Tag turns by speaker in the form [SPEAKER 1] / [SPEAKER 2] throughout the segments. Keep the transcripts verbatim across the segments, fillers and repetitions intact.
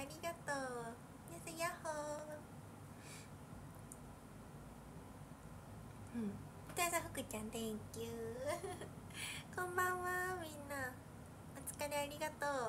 [SPEAKER 1] りがとう。皆さんヤッホー。うん。お父さん福ちゃん Thank you こんばんはみんな、お疲れありがとう。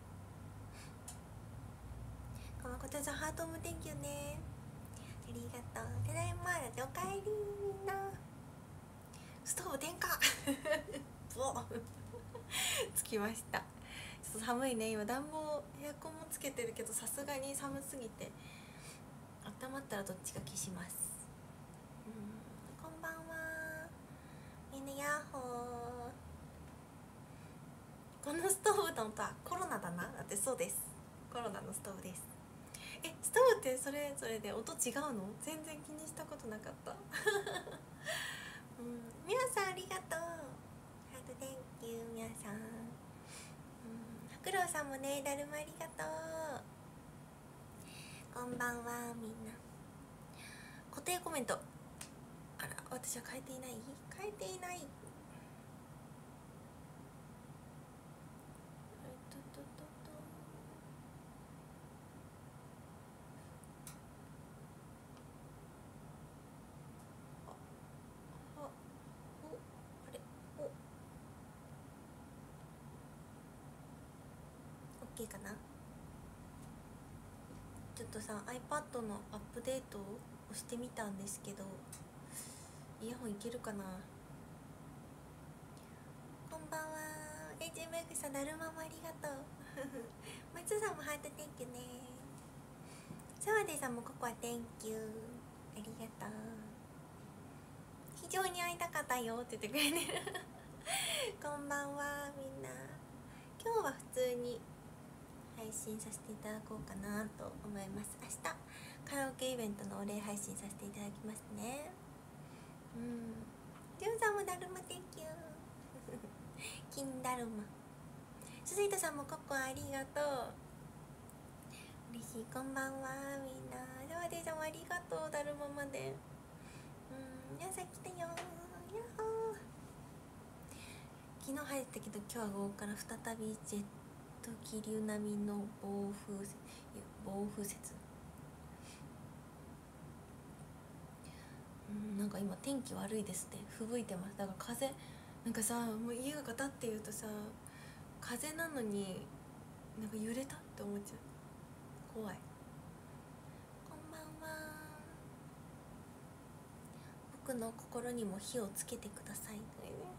[SPEAKER 1] こんばんは、ことさんハートも Thank you ね、ありがとう。ただいまだっておかえりみんな。ストーブ点火ボつきました。ちょっと寒いね今、暖房エアコンもつけてるけどさすがに寒すぎて温まったらどっちか消します。うん、こんばんはみんなヤッホー。このストーブの音はコロナだな。だってそうです、コロナのストーブです。え、ストーブってそれぞれで音違うの？全然気にしたことなかったうん、みやさんありがとう。ハート Thank you みやさん。うん、フクロウさんもね、だるまありがとう。こんばんはみんな。固定コメント、あら私は変えていない変えていないOK かな。ちょっとさ iPad のアップデートをしてみたんですけど、イヤホンいけるかな。こんばんは エイチエムエックス さん、だるまもありがとう松さんもハート Thank you ね。澤部さんもここは Thank you ありがとう。非常に会いたかったよって言ってくれてるこんばんはみんな。今日は普通に配信させていただこうかなと思います。明日カラオケイベントのお礼配信させていただきますね。うん、りゅうさんもだるま Thank you 金だるま。すずいとさんもココアありがとう、嬉しい。こんばんはみんな。ではでさんもありがとう、だるままで。うん、皆さん来たよ、ヤッホー。昨日入ったけど今日は午後から再びジェット気流並みの暴風雪暴風雪、うん、なんか今天気悪いですね、吹雪いてます。だから風なんかさ、もう家がガタって言うとさ風なのになんか揺れたって思っちゃう、怖い。こんばんは。僕の心にも火をつけてください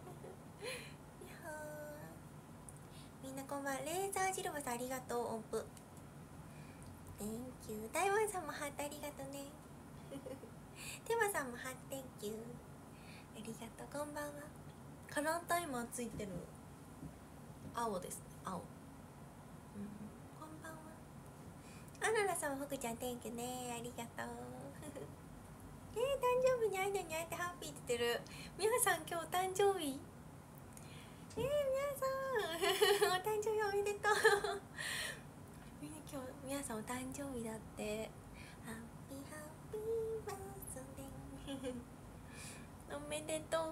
[SPEAKER 1] みんなこんばんは。レーザージロバさんありがとう、音符 Thank you。 大門さんもハートありがとうねテマさんもハート Thank you ありがとう。こんばんは。カラータイマーついてる青ですね、青、うん、こんばんは。あららさんも福ちゃん Thank you ね、ありがとうえー、誕生日に会えたに会えてハッピーって言ってる。みやさん今日お誕生日、えー、みやさんお誕生日おめでとうみんな今日みやさんお誕生日だって。ハッピーハッピーバースデーおめでとう。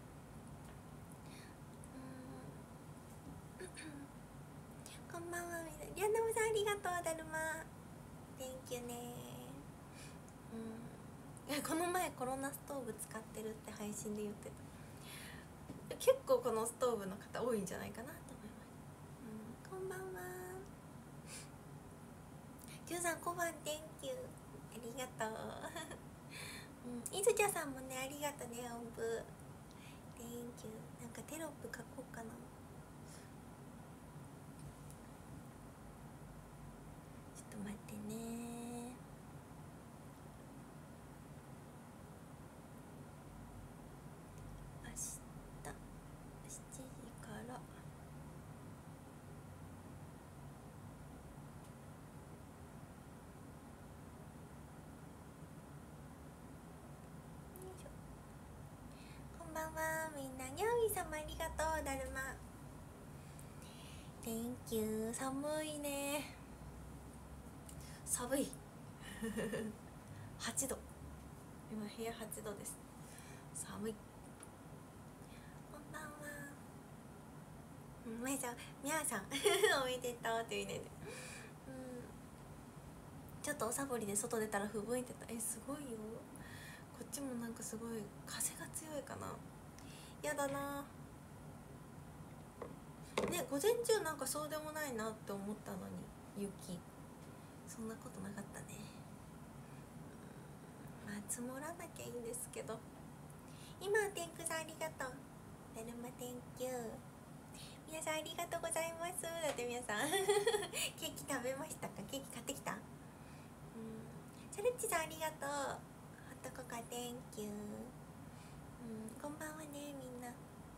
[SPEAKER 1] こんばんはみんな。リャンダムさんありがとう、だるま Thank you ね。うん、この前コロナストーブ使ってるって配信で言ってた。結構このストーブの方多いんじゃないかなと思います、うん、こんばんは。ジュンさんこんばん Thank you ありがとううん、いずちゃさんもねありがとうね、音符 Thank you。 なんかテロップ書こうかな。ちょっと待ってね。明日しちじからこんばんはみんな。にゃおいさんもありがとう、だるま Thank you。 寒いね、寒いはちど、今部屋はちどです、寒い。こんばんは。まいさん、みやさんおめでとうっていうね、うん、 ちょっとおサボりで外出たらふぶいてた。えすごいよ。こっちもなんかすごい風が強いかな。やだなね。午前中なんかそうでもないなって思ったのに雪、そんなことなかったね。まあ積もらなきゃいいんですけど。今天狗さんありがとう。だるま天気。皆さんありがとうございます。だって皆さんケーキ食べましたか？ケーキ買ってきた？うん。サルッチさんありがとう。ホットココア天気。うん、こんばんはねみんな。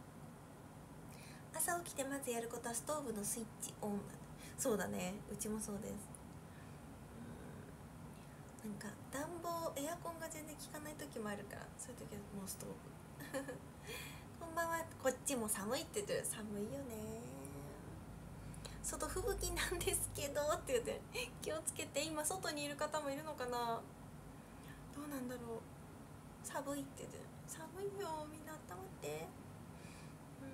[SPEAKER 1] 朝起きてまずやることはストーブのスイッチオン。そうだね、うちもそうです。うん、なんか暖房エアコンが全然効かない時もあるから、そういう時はもうストーブこんばんは。こっちも寒いって言ってる。寒いよね。外吹雪なんですけどって言って気をつけて。今外にいる方もいるのかな、どうなんだろう。寒いって言ってる。寒いよ、みんな温まって。うん、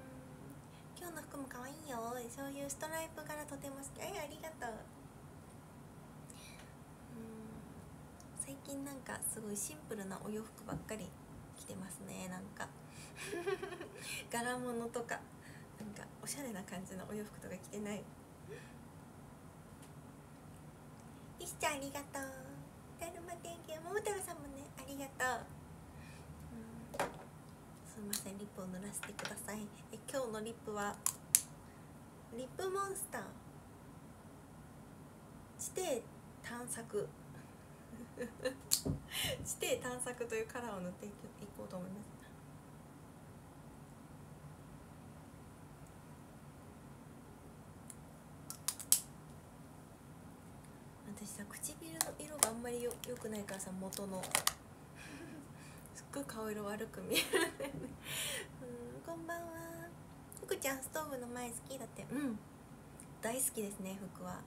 [SPEAKER 1] 今日の服も可愛いよ。そういうストライプ柄とても好き。えありがとう。うん、最近なんかすごいシンプルなお洋服ばっかり着てますね。なんか柄物とかなんかおしゃれな感じのお洋服とか着てない。いしちゃんありがとう。だるま天気。桃太郎さんもねありがとう。うん、すいません、リップを塗らせてください。え今日のリップはリップモンスター地底探索地底探索というカラーを塗っていこうと思います。私さ、唇の色があんまりよよくないからさ、元のすっごい顔色悪く見えるんだよねうん、こんばんは。福ちゃんストーブの前好きだって。うん、大好きですね服は。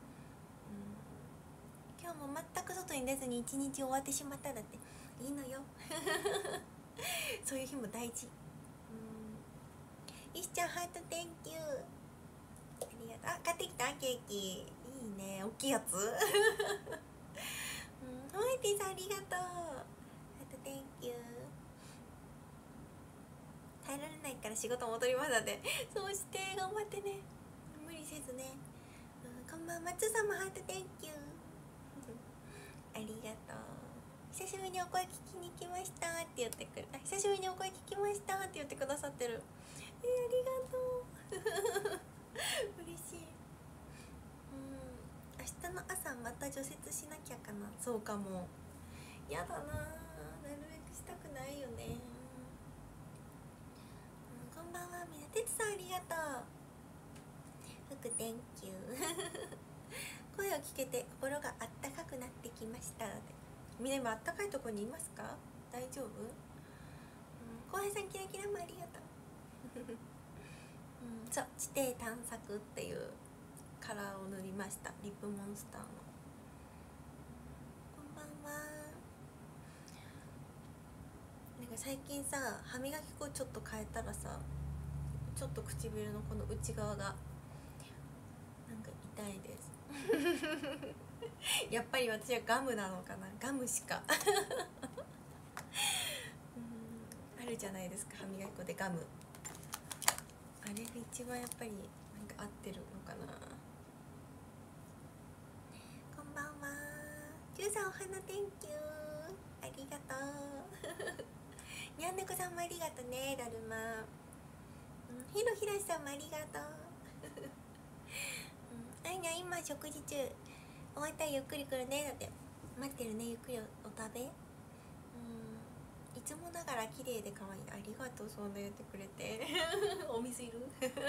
[SPEAKER 1] うん、今日も全く外に出ずに一日終わってしまっただって。いいのよそういう日も大事。うん、いしちゃんハート Thank you。 ありがとう。あ、買ってきたケーキ。いいね、大きいやつうん、ホワイティさんありがとう。ハート Thank you。 耐えられないから仕事戻りますだって。そうして頑張ってね、無理せずね。うん、こんばんは。松さんもハート Thank you ありがとう。久しぶりにお声聞きに来ましたって言ってくる。あ、久しぶりにお声聞きましたって言ってくださってる。えー、ありがとう嬉しい。うん、明日の朝また除雪しなきゃかな。そうかも。やだな、なるべくしたくないよね。うん、こんばんは。みなてつさんありがとう。服 Thank you 声を聞けて心があったかくなってきました。みんな今あったかいところにいますか？大丈夫？うん、浩平さんキラキラもありがとう、うん、そう、地底探索っていうカラーを塗りました。リップモンスターの。こんばんは。なんか最近さ、歯磨き粉ちょっと変えたらさ、ちょっと唇のこの内側がなんか痛いですやっぱり私はガムなのかな。ガムしかうん、あるじゃないですか、歯磨き粉でガム。あれが一番やっぱりなんか合ってるのかな。こんばんは。ジュウさんお花 Thank you ありがとうにゃんねこさんもありがとうね。だるま、うん、ひろひらしさんもありがとううん、あいにゃ今食事中、終わったらゆっくり来るね。だって待ってるね。ゆっくりお食べ。うん、いつもながら綺麗で可愛い。ありがとう、そんな言ってくれてお水いる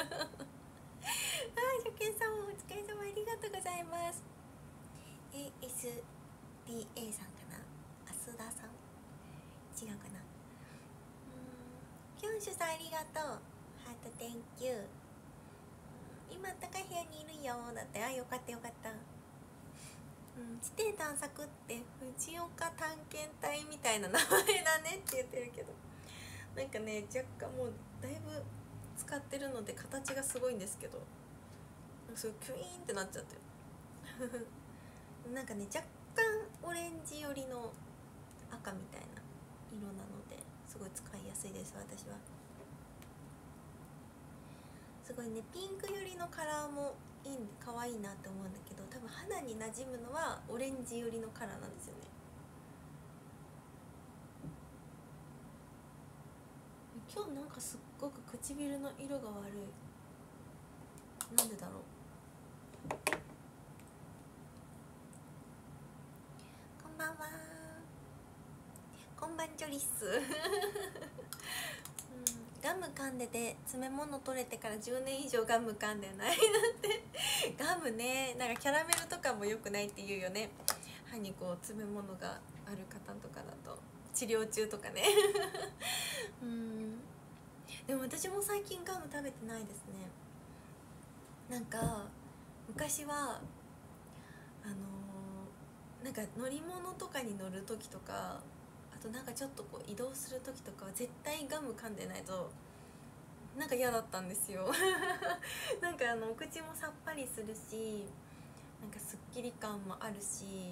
[SPEAKER 1] あ、初見さんもお疲れ様、ありがとうございます。 エーエスディーエー さんかな、増田さん、違うかな。うん、キョンシュさんありがとう。ハート Thank you。 今あったかい部屋にいるよ。だって。あ、よかったよかった。うん、地底探索って藤岡探検隊みたいな名前だねって言ってるけど、なんかね、若干もうだいぶ使ってるので形がすごいんですけど、すごいキュイーンってなっちゃってるなんかね、若干オレンジ寄りの赤みたいな色なのですごい使いやすいです。私はすごいね、ピンク寄りのカラーもいい可愛いなって思うんだけど、多分肌に馴染むのはオレンジ寄りのカラーなんですよね。今日なんかすっごく唇の色が悪い。なんでだろう。こんばんは。こんばんちょりっす、うん、ガム噛んでて詰め物取れてからじゅうねん以上ガム噛んでないなんてガムね、なんかキャラメルとかも良くないって言うよね。歯にこう詰め物がある方とかだと、治療中とかねうん、でも私も最近ガム食べてないですね。なんか昔はあのー、なんか乗り物とかに乗る時とか、あとなんかちょっとこう移動する時とかは絶対ガム噛んでないとなんか嫌だったんですよなんかあのお口もさっぱりするし、なんかすっきり感もあるし、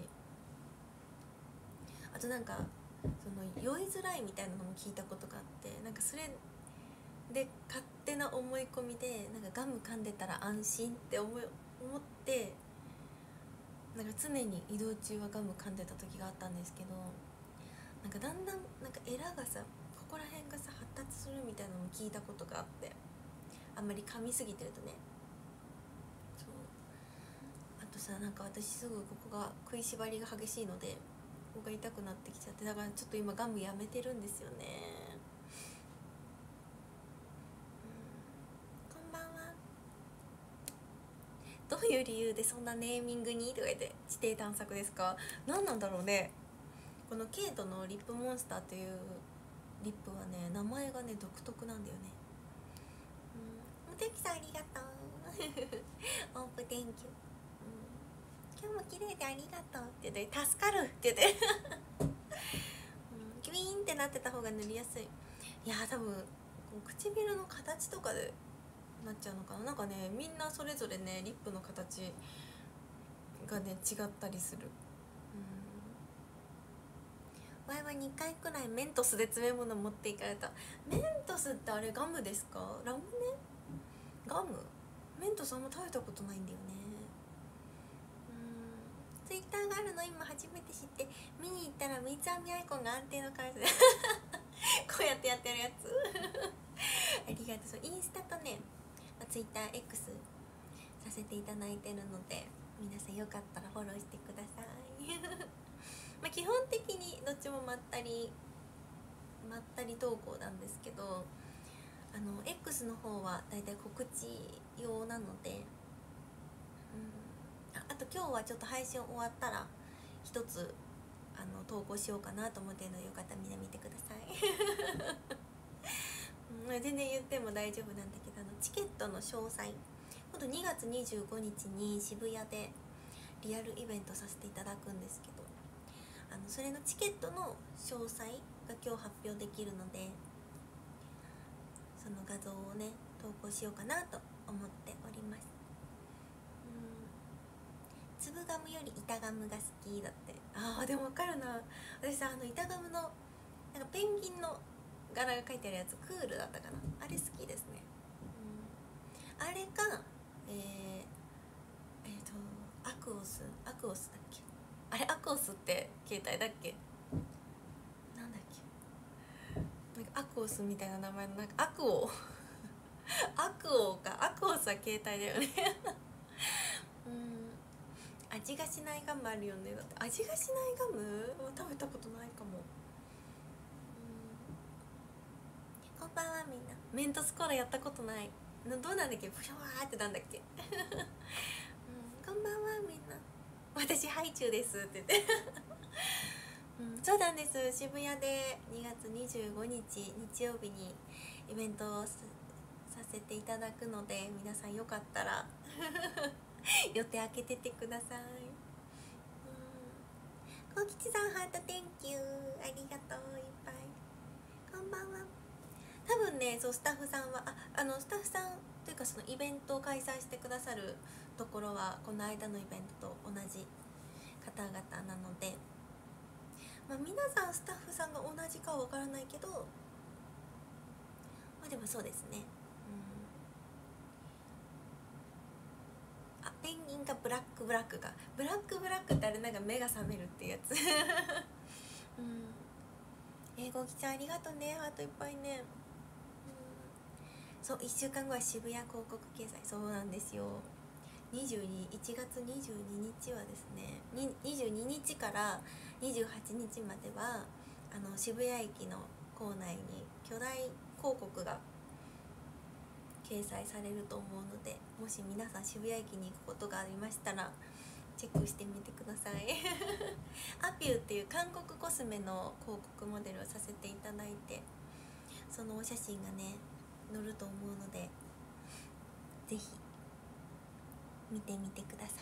[SPEAKER 1] あとなんかその酔いづらいみたいなのも聞いたことがあって、なんかそれで勝手な思い込みでなんかガム噛んでたら安心って思い思ってなんか常に移動中はガム噛んでた時があったんですけど、なんかだんだんなんかエラがさ、ここら辺がさ発達するみたいなのも聞いたことがあって、あんまり噛みすぎてるとね。そう、あとさ、なんか私すぐここが食いしばりが激しいのでここが痛くなってきちゃって、だからちょっと今ガムやめてるんですよね。どういう理由でそんなネーミングにとか言って地底探索ですか？何なんだろうね。このケイトのリップモンスターというリップはね、名前がね独特なんだよね。うん、おてきさんありがとうオープテンキュ、うん、今日も綺麗でありがとうって言って助かるって言ってうん、キュイーンってなってた方が塗りやすい。いや多分唇の形とかでなっちゃうのかな。なんかね、みんなそれぞれねリップの形がね違ったりする。うん、前はにかいくらいメントスで詰め物持っていかれた。メントスってあれガムですか？ラムネ？ガム？メントスあんま食べたことないんだよね。うん、ツイッターがあるの今初めて知って見に行ったら三つ編みアイコンが安定の感じでこうやってやってるやつありがとう。そう、インスタとねツイッター X させていただいてるので、皆さんよかったらフォローしてくださいまあ基本的にどっちもまったりまったり投稿なんですけど、あの X の方はだいたい告知用なので、うん、 あ, あと今日はちょっと配信終わったら一つあの投稿しようかなと思ってるので、よかったらみんな見てください全然言っても大丈夫なんだけど、あのチケットの詳細、今度にがつにじゅうごにちに渋谷でリアルイベントさせていただくんですけど、あのそれのチケットの詳細が今日発表できるので、その画像をね投稿しようかなと思っております。うん、粒ガムより板ガムが好きだって。あーでも分かるな。私さ、あの板ガムのなんかペンギンの柄が書いてあるやつ、クールだったかな、あれ好きですね。うん、あれか、えー、えーとアクオスアクオスだっけ、あれアクオスって携帯だっけ、なんだっけ、なんかアクオスみたいな名前のなんかアクオアクオか、アクオスは携帯だよねうん、味がしないガムあるよね。だって味がしないガムは食べたことないかも。こんばんはみんな。メントスコーラやったことない。どうなんだっけ、ふしゃわーってなんだっけ、うん、こんばんはみんな。私ハイチュウですって言ってうん、そうなんです。渋谷でにがつにじゅうごにち日曜日にイベントをさせていただくので、皆さんよかったら予定開けててください。こうきちさんハート Thank you ありがとう、いっぱい。こんばんは。多分ね、そうスタッフさんはああのスタッフさんというか、そのイベントを開催してくださるところはこの間のイベントと同じ方々なので、まあ、皆さんスタッフさんが同じかは分からないけど、まあでもそうですね。うん、あ、ペンギンがブラックブラックがブラックブラックってあれなんか目が覚めるっていうやつうん、英語きちゃんありがとうね、ハートいっぱいね。そう、いっしゅうかんごは渋谷広告掲載。そうなんですよ。にじゅうにいちがつにじゅうににちはですね、にじゅうににちからにじゅうはちにちまではあの渋谷駅の構内に巨大広告が掲載されると思うので、もし皆さん渋谷駅に行くことがありましたらチェックしてみてくださいアピューっていう韓国コスメの広告モデルをさせていただいて、そのお写真がね載ると思うので、ぜひ見てみてください。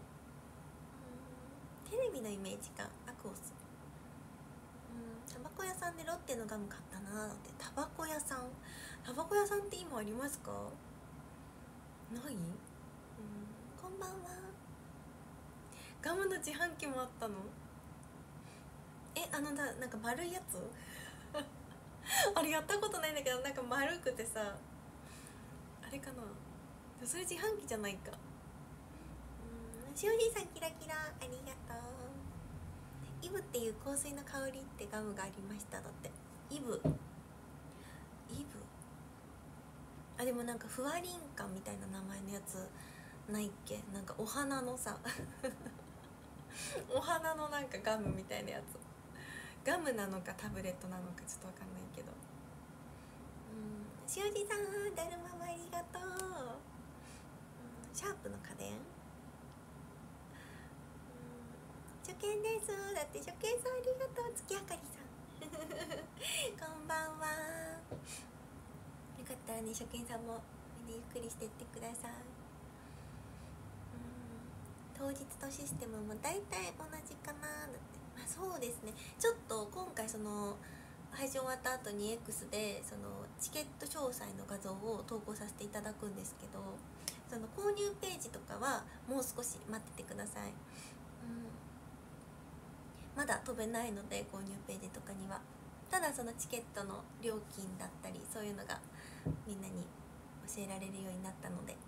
[SPEAKER 1] テレビのイメージがアクオス、タバコ屋さんでロッテのガム買ったなーって。タバコ屋さんタバコ屋さんって今ありますか？ない？うん、こんばんは。ガムの自販機もあったの？え、あのだなんか丸いやつあれやったことないんだけど、なんか丸くてさ、あれかな、それ自販機じゃないか。うん、しおじいさんキラキラありがとう。イブっていう香水の香りってガムがありましただって。イブイブあ、でもなんかふわりんかみたいな名前のやつないっけ？なんかお花のさお花のなんかガムみたいなやつ、ガムなのかタブレットなのかちょっとわかんないけど。うん、しおじさんだるまもありがとう。うん、シャープの家電、うん、初見ですだって。初見さんありがとう。月あかりさんこんばんは。よかったらね、初見さんもゆっくりしてってください。うん、当日とシステムも大体同じかなだって。まあそうですね、ちょっと今回その配信終わった後に X でそのチケット詳細の画像を投稿させていただくんですけど、その購入ページとかはもう少し待っててください。うん、まだ飛べないので購入ページとかには。ただそのチケットの料金だったりそういうのがみんなに教えられるようになったので。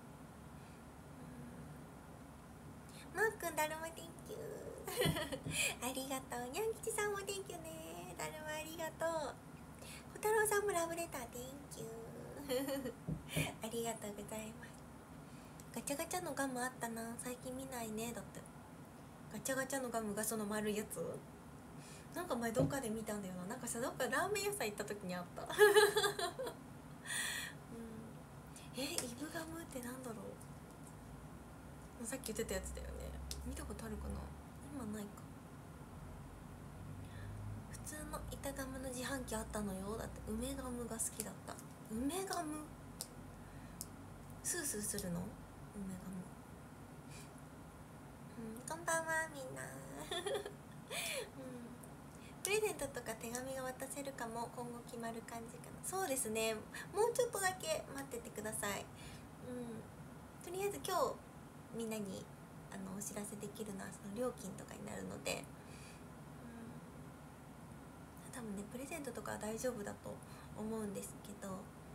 [SPEAKER 1] マー君だるま Thank you ありがとう。にゃん吉さんも Thank you ね。だるまありがとう。小太郎さんもラブレター Thank you ありがとうございます。ガチャガチャのガムあったな、最近見ないね。だってガチャガチャのガムがその丸いやつ、なんか前どっかで見たんだよな。なんかさ、どっかラーメン屋さん行った時にあったうん、え、イブガムってなんだろう。さっき言ってたやつだよね。見たことあるかな。今ないか。普通の板ガムの自販機あったのよ。だって梅ガムが好きだった。梅ガムスースーするの梅ガム。うん、こんばんはみんなうん、プレゼントとか手紙が渡せるかも。今後決まる感じかな。そうですね、もうちょっとだけ待っててください。うん、とりあえず今日みんなにあのお知らせできるのはその料金とかになるので、うん、多分ねプレゼントとかは大丈夫だと思うんですけど、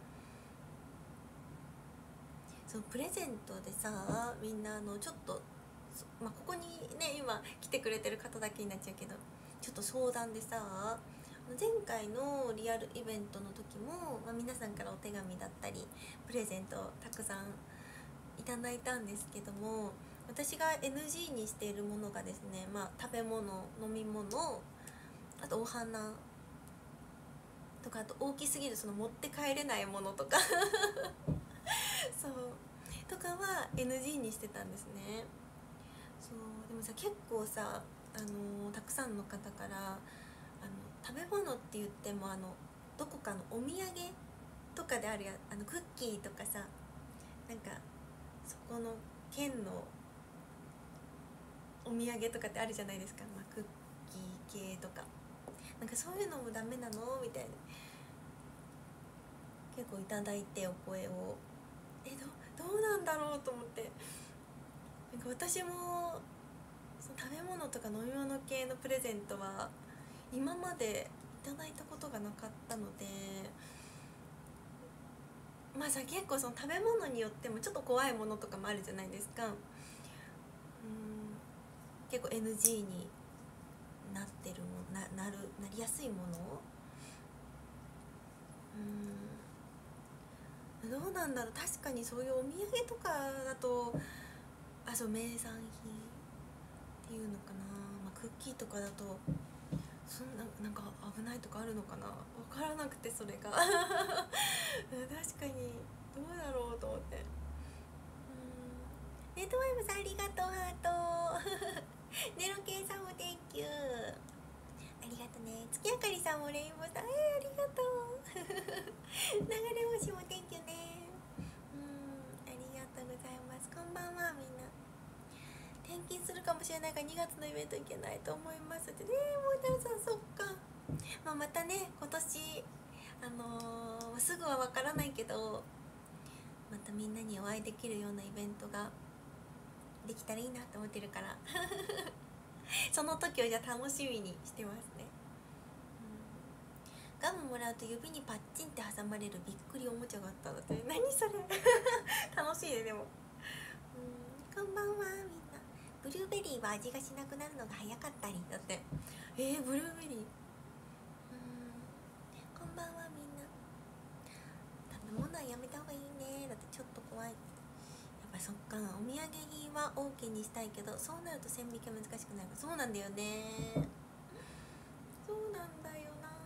[SPEAKER 1] そうプレゼントでさ、みんなあのちょっと、まあ、ここにね今来てくれてる方だけになっちゃうけど、ちょっと相談でさ、前回のリアルイベントの時も、まあ、皆さんからお手紙だったりプレゼントをたくさんいただいたんですけども、私が エヌジー にしているものがですね、まあ、食べ物、飲み物、あとお花とか、あと大きすぎるその持って帰れないものとかそうとかは エヌジー にしてたんですね。そうでもさ、結構さ、あのー、たくさんの方からあの食べ物って言ってもあのどこかのお土産とかであるやあのクッキーとかさ、なんかそこの県のお土産とかってあるじゃないですか、まあ、クッキー系とか、なんかそういうのもダメなのみたいな結構いただいて、お声をえどどうなんだろうと思って。なんか私もその食べ物とか飲み物系のプレゼントは今までいただいたことがなかったので、まあさ結構その食べ物によってもちょっと怖いものとかもあるじゃないですか。うん、結構 エヌジー になってるもななるなりやすいもの、うん、どうなんだろう。確かにそういうお土産とかだと、あ、そう名産品っていうのかな、まあ、クッキーとかだとそんななんか危ないとかあるのかな、分からなくてそれが確かにどうだろうと思って。うん、ネットワイブさんありがとう、ハートネロケンさんも Thank you ありがとうね。月あかりさんもレインボーさん、えー、ありがとう流れ星も Thank you ね。うん、ありがとうございます。こんばんは。みんな転勤するかもしれないからにがつのイベント行けないと思いますってね。もうださん、そっか、まあ、またね今年あのー、すぐは分からないけどまたみんなにお会いできるようなイベントができたらいいなと思ってるからその時をじゃあ楽しみにしてますね。うん、ガムもらうと指にパッチンって挟まれるびっくりおもちゃがあったんだって。何それ楽しいね。でも、うん、こんばんは。みんなブルーベリーは味がしなくなるのが早かったりだって。えー、ブルーベリー、うん、こんばんは。みんな食べ物はやめた方がいいね。だってちょっと怖い。やっぱそっか、お土産品は OK にしたいけどそうなると線引きは難しくなる。そうなんだよね。そうなんだよな。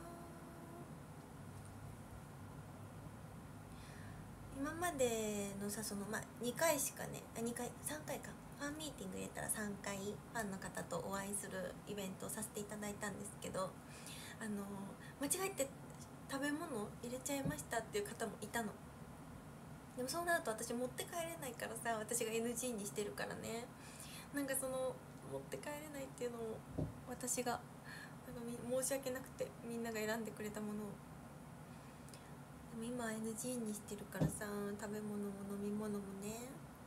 [SPEAKER 1] 今までのさ、そのまあにかいしかね、あにかいさんかいか、ファンミーティング入れたらさんかいファンの方とお会いするイベントをさせていただいたんですけど、あの間違えて食べ物入れちゃいましたっていう方もいたの。でもそうなると私持って帰れないからさ、私が エヌジー にしてるからね。なんかその持って帰れないっていうのも私がなんか申し訳なくて、みんなが選んでくれたものを。でも今 エヌジー にしてるからさ、食べ物も飲み物もね。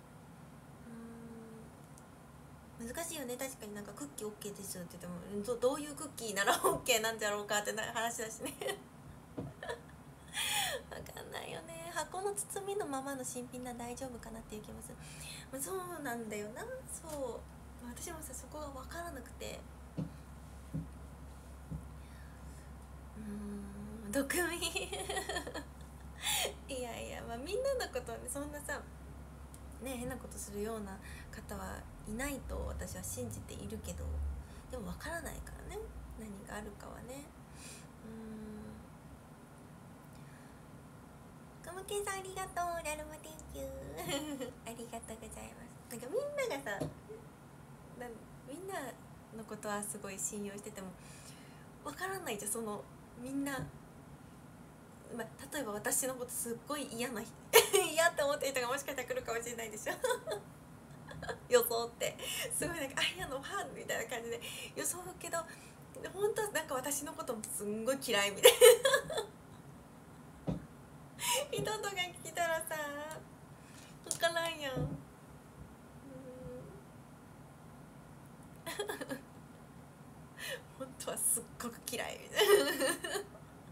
[SPEAKER 1] うーん、難しいよね。確かになんかクッキー OK ですって言っても ど, どういうクッキーなら OK なんじゃろうかって話だしね分かんないよね。箱の包みのままの新品なら大丈夫かなっていう気もする。まあ、そうなんだよな。そう、私もさそこが分からなくて、うーん、毒味いやいや、まあみんなのことをね、そんなさね変なことするような方はいないと私は信じているけど、でも分からないからね、何があるかはね。コムケンさんありがとう。ラルマ Thank you ありがとうございます。なんかみんながさなみんなのことはすごい信用しててもわからないじゃん。そのみんな、まあ、例えば私のことすっごい嫌な嫌って思ってる人がもしかしたら来るかもしれないでしょ予想ってすごいなんかあやのファンみたいな感じで予想けど、本当はなんか私のこともすんごい嫌いみたいな人とか来たらさ分からんやん。うん本当はすっごく嫌いみたいな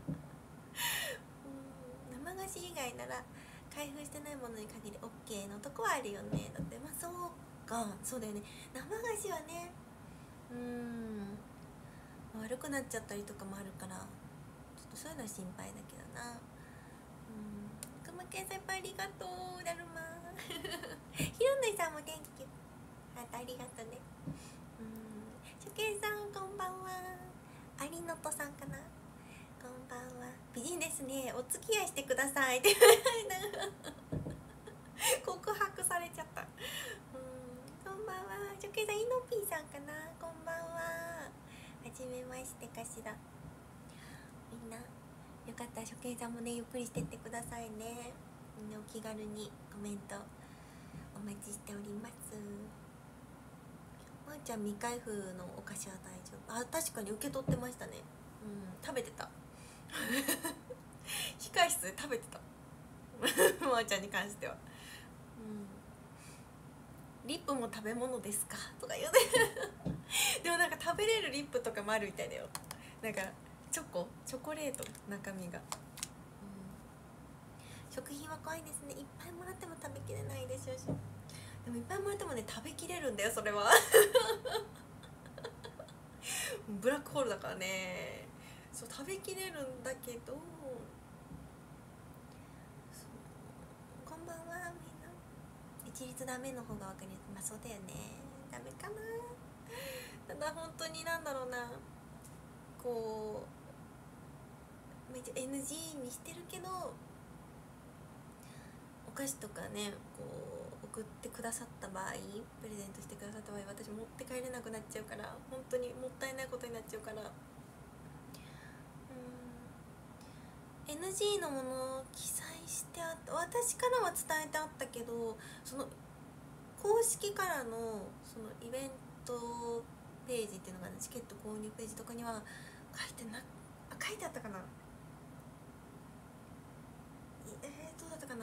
[SPEAKER 1] 生菓子以外なら開封してないものに限り OK のとこはあるよね。だってまあそうか、そうだよね。生菓子はね、うーん悪くなっちゃったりとかもあるからちょっとそういうのは心配だけどな。うん、くまけん先輩ありがとう。だるまひろぬいさんも Thank you あありがとうね。うん、しゅけいさんこんばんは。ありのとさんかな、こんばんは。美人ですね、お付き合いしてくださいって告白されちゃった。うん、こんばんは。しゅけいさん、いのぴーさんかな、こんばんは。はじめましてかしら。みんなよかったらしゅけいさんもねゆっくりしてってくださいね。みんなお気軽にコメントお待ちしております。まーちゃん未開封のお菓子は大丈夫。あ、確かに受け取ってましたね。うん、食べてた控室で食べてたまーちゃんに関しては。うん、リップも食べ物ですかとか言うてでもなんか食べれるリップとかもあるみたいだよ。なんかチョコチョコレート中身が、うん、食品は怖いですね。いっぱいもらっても食べきれないでしょうし、でもいっぱいもらってもね食べきれるんだよそれはブラックホールだからね。そう食べきれるんだけど、こんばんはみんな。一律ダメの方が分かりやすい。まあそうだよね、ダメかな。ただ本当になんだろうな、こうめっちゃ エヌジー にしてるけど、お菓子とかねこう送ってくださった場合、プレゼントしてくださった場合、私持って帰れなくなっちゃうから、本当にもったいないことになっちゃうから、うん、 エヌジー のものを記載してあった、私からは伝えてあったけど、その公式からのそのイベントページっていうのが、ね、チケット購入ページとかには書いてな、あ、書いてあったかな、えー、どうだったかな。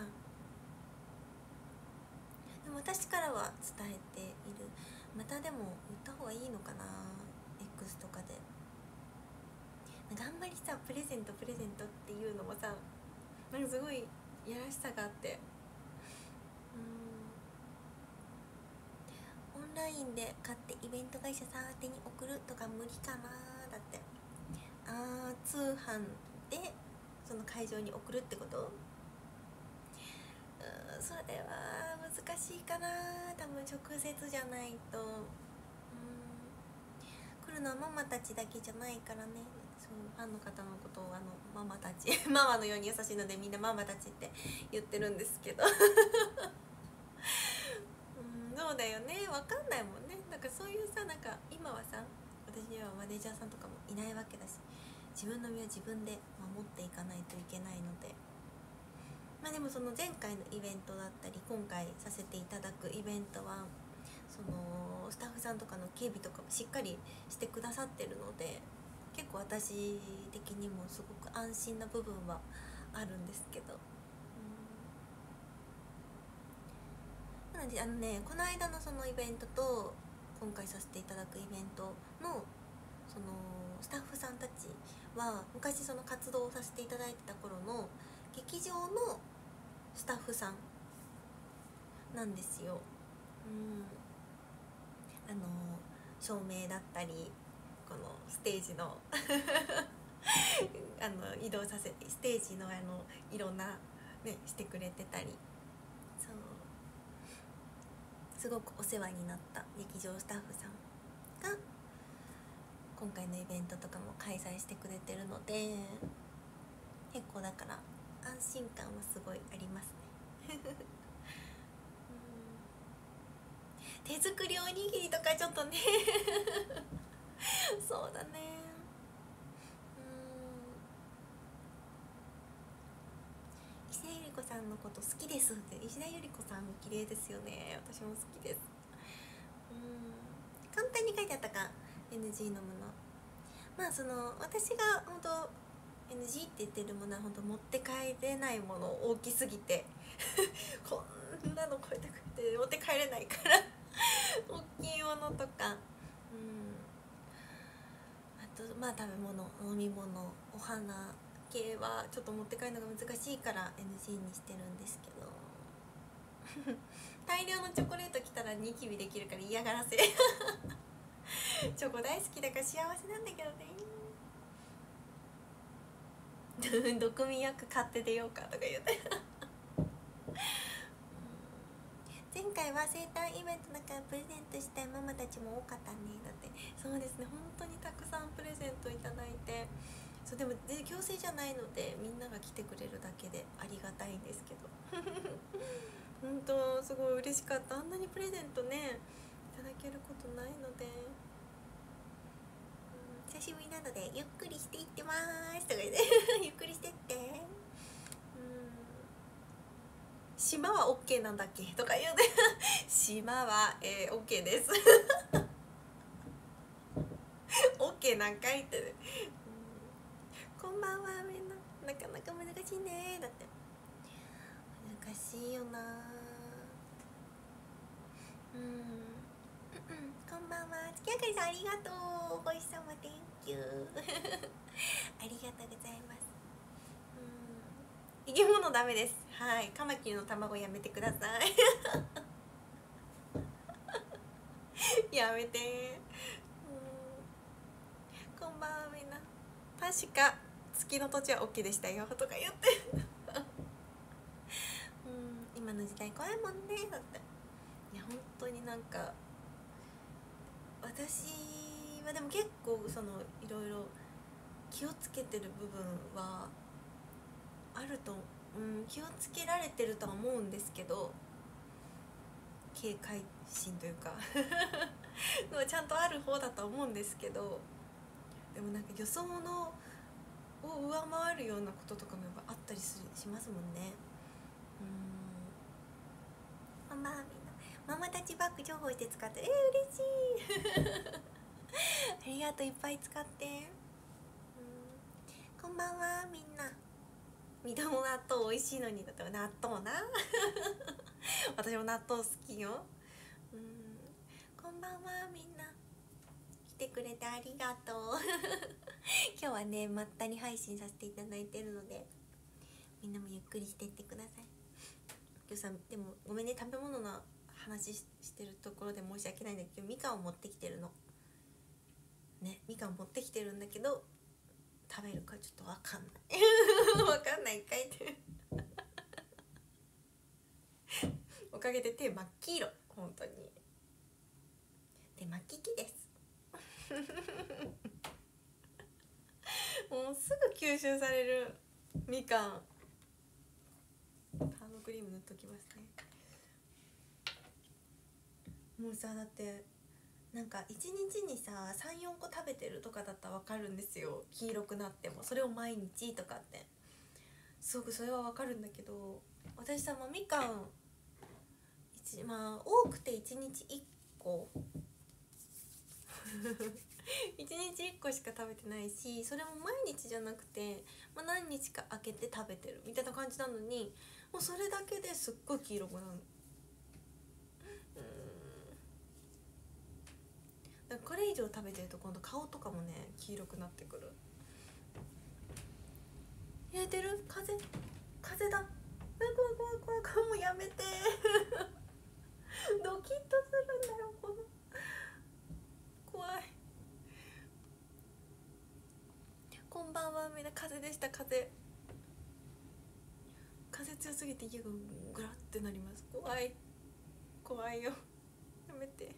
[SPEAKER 1] でも私からは伝えている。またでも言った方がいいのかな、 X とかで。なんかあんまりさプレゼントプレゼントっていうのもさ、なんかすごいやらしさがあって、うん、オンラインで買ってイベント会社さん宛てに送るとか無理かな。だってあー通販でその会場に送るってこと、うん、それは難しいかな。多分直接じゃないと、うん、来るのはママたちだけじゃないからね。そうファンの方のことをあのママたちママのように優しいのでみんなママたちって言ってるんですけどうん、そうだよね、分かんないもんね。だからそういうさ、なんか今はさ、私にはマネージャーさんとかもいないわけだし、自分の身は自分で守っていかないといけないので、まあでもその前回のイベントだったり今回させていただくイベントは、そのスタッフさんとかの警備とかもしっかりしてくださってるので、結構私的にもすごく安心な部分はあるんですけど、うん、なのであのね、この間のそのイベントと今回させていただくイベントのそのスタッフさんたちは昔その活動をさせていただいてた頃の劇場のスタッフさんなんですよ。うん、あの照明だったりこのステージのあの移動させステージのあのいろんなねしてくれてたり、そうすごくお世話になった劇場スタッフさんが今回のイベントとかも開催してくれてるので、結構だから安心感はすごいありますね手作りおにぎりとかちょっとねそうだね。うん、石田ゆり子さんのこと好きですって。石田ゆり子さん綺麗ですよね。私も好きです。うん、簡単に書いてあったか エヌジー のもの。まあその私が本当 エヌジー って言ってるものは本当持って帰れないもの大きすぎてこんなのこうやってこうやって持って帰れないから大きいものとか、うん、あとまあ食べ物、飲み物、お花系はちょっと持って帰るのが難しいから エヌジー にしてるんですけど大量のチョコレート来たらニキビできるから嫌がらせチョコ大好きだから幸せなんだけどね毒味役買って出ようかとか言って前回は生誕イベントだからプレゼントしたいママたちも多かったね。だってそうですね、本当にたくさんプレゼントいただいて、そうでも強制じゃないのでみんなが来てくれるだけでありがたいんですけど本当すごい嬉しかった。あんなにプレゼントねいただけることないので、久しぶりなのでゆっくりしていってますとか言ってゆっくりしてって、うん、島は OK なんだっけとか言うて島は、えー、OK ですOK なんかいって、ね、うん、こんばんはみんな。なかなか難しいね。だって難しいよな。うんこんばんは。つきあめくりさんありがとう。お星様 Thank you ありがとうございます。うん、生き物ダメです。はい、カマキリの卵やめてくださいやめて。うん、こんばんはみんな。確か月の土地は OK でしたよとか言ってうん、今の時代怖いもんねだって。いや本当になんか私はでも結構そのいろいろ気をつけてる部分はあると、うん、気をつけられてるとは思うんですけど、警戒心というかちゃんとある方だとは思うんですけど、でもなんか予想のを上回るようなこととかもやっぱあったりするしますもんね。うん、まあみんなママたちバッグ情報して使って、えー、嬉しいありがとう、いっぱい使って。うん、こんばんはみんな。みども納豆美味しいのにだって納豆な私も納豆好きよ。うん、こんばんはみんな、来てくれてありがとう今日はねまったり配信させていただいてるので、みんなもゆっくりしていってください。今日さ、でもごめんね、食べ物の話 し, してるところで申し訳ないんだけど、みかんを持ってきてるのね。みかん持ってきてるんだけど食べるかちょっと分かんない分かんないかいっておかげで手真っ黄色、本当に手真っ黄黄ですもうすぐ吸収されるみかん。ハードクリーム塗っときますね。もうさ、だってなんかいちにちにさ さん,よん 個食べてるとかだったら分かるんですよ、黄色くなっても。それを毎日とかってすごくそれは分かるんだけど、私さ、まあ、みかんまあ多くていちにちいっこいちにちいっこしか食べてないし、それも毎日じゃなくて、まあ、何日か空けて食べてるみたいな感じなのに、もうそれだけですっごい黄色くなる。うん、これ以上食べてると今度顔とかもね黄色くなってくる。入れてる風風だ。怖い怖い怖い怖い、もうやめてドキッとするんだよ、この怖い。こんばんはみんな、風でした。風風強すぎて家がグラってなります。怖い怖いよ、やめて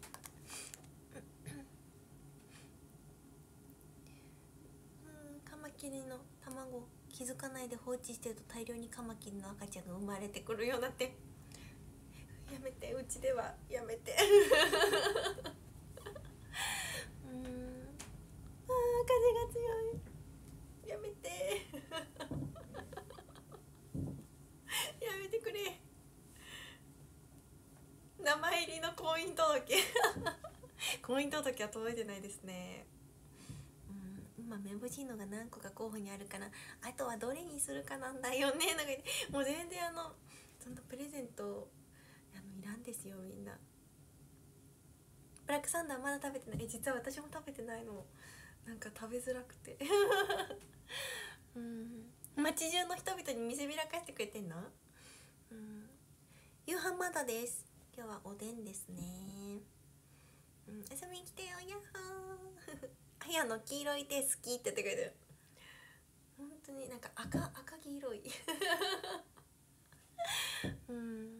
[SPEAKER 1] うん、カマキリの卵気づかないで放置してると大量にカマキリの赤ちゃんが生まれてくるようになって、やめて、うちではやめてうん、あー風が強い、やめてやめてくれ。名前入りの婚姻届婚姻届は届いてないですね。うん、今めぼしいのが何個か候補にあるから、あとはどれにするかなんだよね。なんかもう全然あのそんなプレゼントあのいらんですよみんな。ブラックサンダーまだ食べてない。実は私も食べてないの。なんか食べづらくてうん、街中の人々に見せびらかしてくれてんの。うん、夕飯まだです。今日はおでんですね。うん、遊びに来てよ、やっほーあやの黄色い手好きって言ってくれてる。本当になんか赤赤黄色いうん、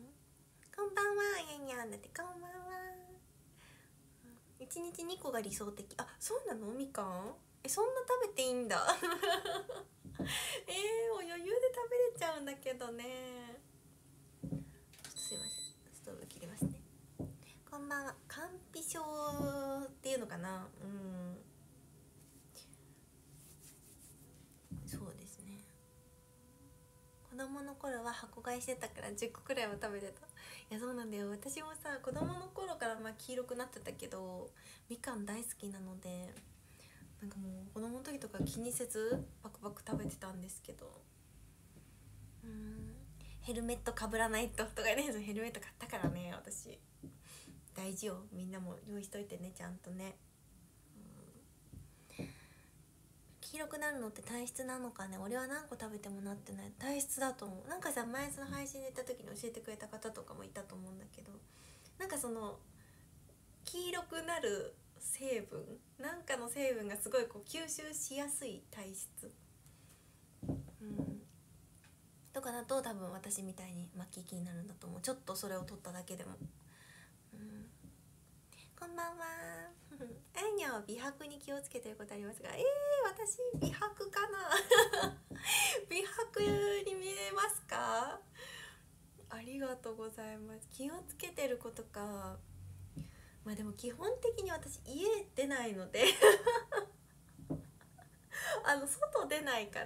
[SPEAKER 1] こんばんはやんやんだって、こんばんは。いちにちにこが理想的。あ、そうなのみかん。え、そんな食べていいんだえー、お余裕で食べれちゃうんだけどね。すいません、ストーブ切りますね。こんばんは。乾皮症っていうのかな。うん、そうですね。子供の頃は箱買いしてたからじゅっこくらいは食べてた。いやそうなんだよ、私もさ子供の頃からまあ黄色くなってたけど、みかん大好きなので、なんかもう子供の時とか気にせずパクパク食べてたんですけど、うーん、ヘルメットかぶらないととかね、ヘルメット買ったからね私。大事よ、みんなも用意しといてね、ちゃんとね。 黄色くなるのって体質なのかね。俺は何個食べてもなってない。体質だと思う。なんかさ、前その配信で行った時に教えてくれた方とかもいたと思うんだけど、なんかその黄色くなる成分、なんかの成分がすごいこう吸収しやすい体質、うん、とかだと多分私みたいに末期気になるんだと思う。ちょっとそれを取っただけでも、うん、こんばんは。あやにゃんは美白に気をつけてることありますが、えー、私美白かな美白に見えますか？ありがとうございます。気をつけてることか。まあでも基本的に私家出ないのであの外出ないから、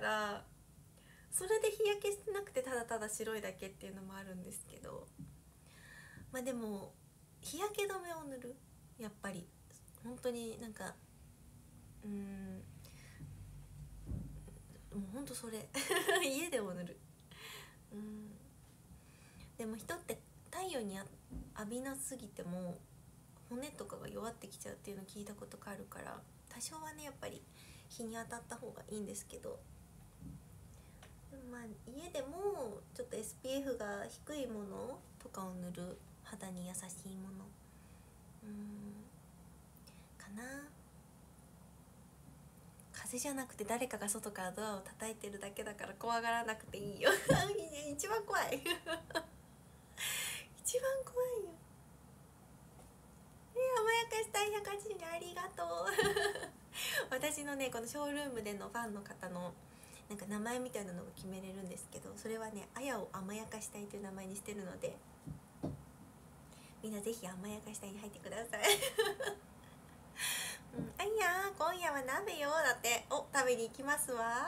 [SPEAKER 1] それで日焼けしてなくてただただ白いだけっていうのもあるんですけど、まあでも日焼け止めを塗る、やっぱり本当になんかうーんもうほんとそれ家でも塗る。うんでも人って太陽に浴びなすぎても骨とかが弱ってきちゃうっていうのを聞いたことがあるから、多少はねやっぱり日に当たった方がいいんですけど、まあ家でもちょっと エスピーエフ が低いものとかを塗る、肌に優しいものうんかな。風じゃなくて誰かが外からドアを叩いてるだけだから怖がらなくていいよ一番怖い一番怖いよ。えー、甘やかしたいひゃくはちじゅうにんありがとう私のねこのショールームでのファンの方のなんか名前みたいなのが決めれるんですけど、それはねあやを甘やかしたいという名前にしてるので、みんなぜひ甘やかしたいに入ってくださいうん、あいや今夜は鍋よだって。お食べに行きますわ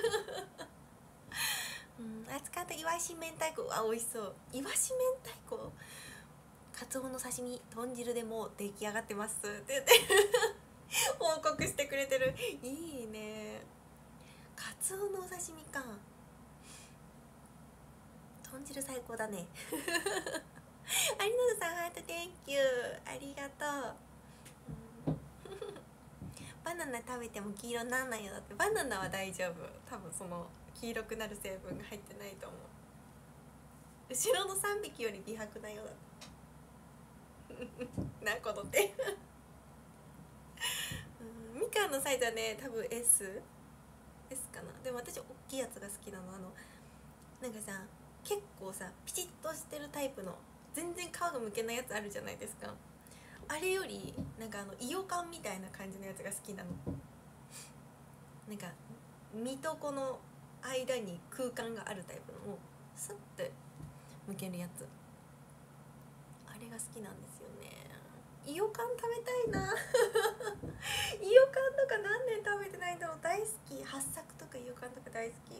[SPEAKER 1] うん、扱ったイワシ明太子、あ美味しそう。イワシ明太子、カツオの刺身豚汁でもう出来上がってますって言って報告してくれてる。いいね。カツオのお刺身か。豚汁最高だね有野さんハート Thank you ありがとうバナナ食べても黄色にならないよだって。バナナは大丈夫、多分その黄色くなる成分が入ってないと思う。後ろのさんびきより美白だよだって何個取ってうん、みかんのサイズはね多分 S? S かな。でも私大きいやつが好きなの。あのなんかさ結構さピチッとしてるタイプの全然皮がむけないやつあるじゃないですか。あれよりなんかあのイヨカンみたいな感じのやつが好きなの。なんか身とこの間に空間があるタイプのをスッてむけるやつ、あれが好きなんですよね。イヨカン食べたいなイヨカンとか何年食べてないんだろう。大好き。八作とかイヨカンとか大好き。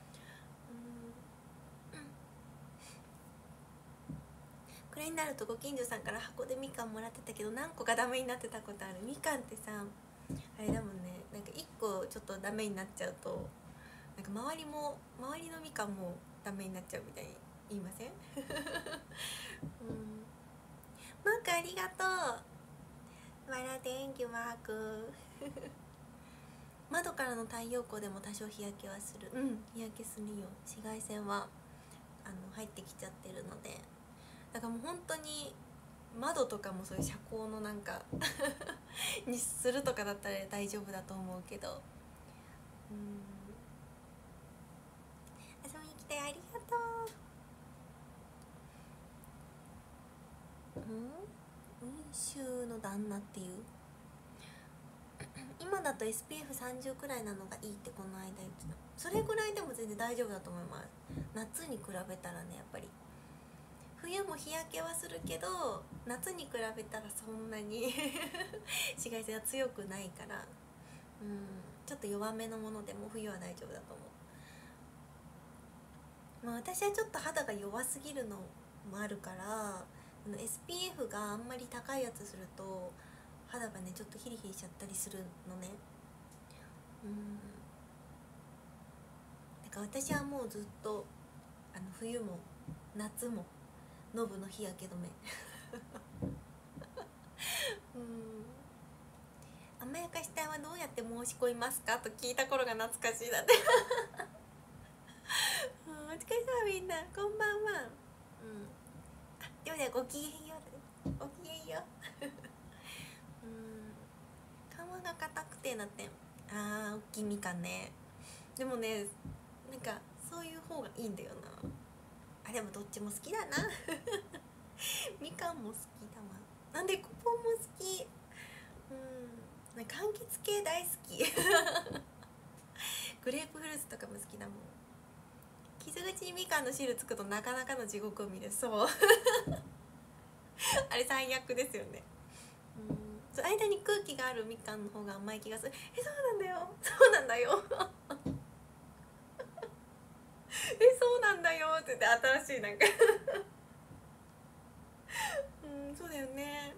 [SPEAKER 1] これになるとご近所さんから箱でみかんもらってたけど何個かダメになってたことある。みかんってさあれだもんね、なんかいっこちょっとダメになっちゃうとなんか周りも周りのみかんもダメになっちゃうみたいに言いませんうんマークありがとう。わら天気マーク窓からの太陽光でも多少日焼けはする。うん日焼けするよ。紫外線はあの入ってきちゃってるので、だからもう本当に窓とかもそういう遮光のなんかにするとかだったら大丈夫だと思うけど、うん遊びに来てありがとう。うん民衆の旦那っていう今だと エスピーエフさんじゅう くらいなのがいいってこの間言ってた。それぐらいでも全然大丈夫だと思います。夏に比べたらねやっぱり冬も日焼けはするけど夏に比べたらそんなに紫外線は強くないから、うん、ちょっと弱めのものでも冬は大丈夫だと思う。まあ私はちょっと肌が弱すぎるのもあるから エスピーエフ があんまり高いやつすると肌がねちょっとヒリヒリしちゃったりするのね。うんだから私はもうずっとあの冬も夏もノブの日焼け止めうん甘やかしたいはどうやって毛申し込みますかと聞いた頃が懐かしいだってうん、お疲れ様みんな、こんばんは。うん、あ、でもね、ごきげんよう、ごきげんよううん、皮が硬くてなって、あー、大きいみかんね。でもね、なんかそういう方がいいんだよな。あ、でもどっちも好きだなみかんも好きだわ。なんでコポンも好き。うん、柑橘系大好きグレープフルーツとかも好きだもん。傷口にみかんの汁つくとなかなかの地獄を見る。そうあれ最悪ですよね。うん、間に空気があるみかんの方が甘い気がする。え、そうなんだよ、そうなんだよえ、そうなんだよって言って新しいなんかうん、そうだよね。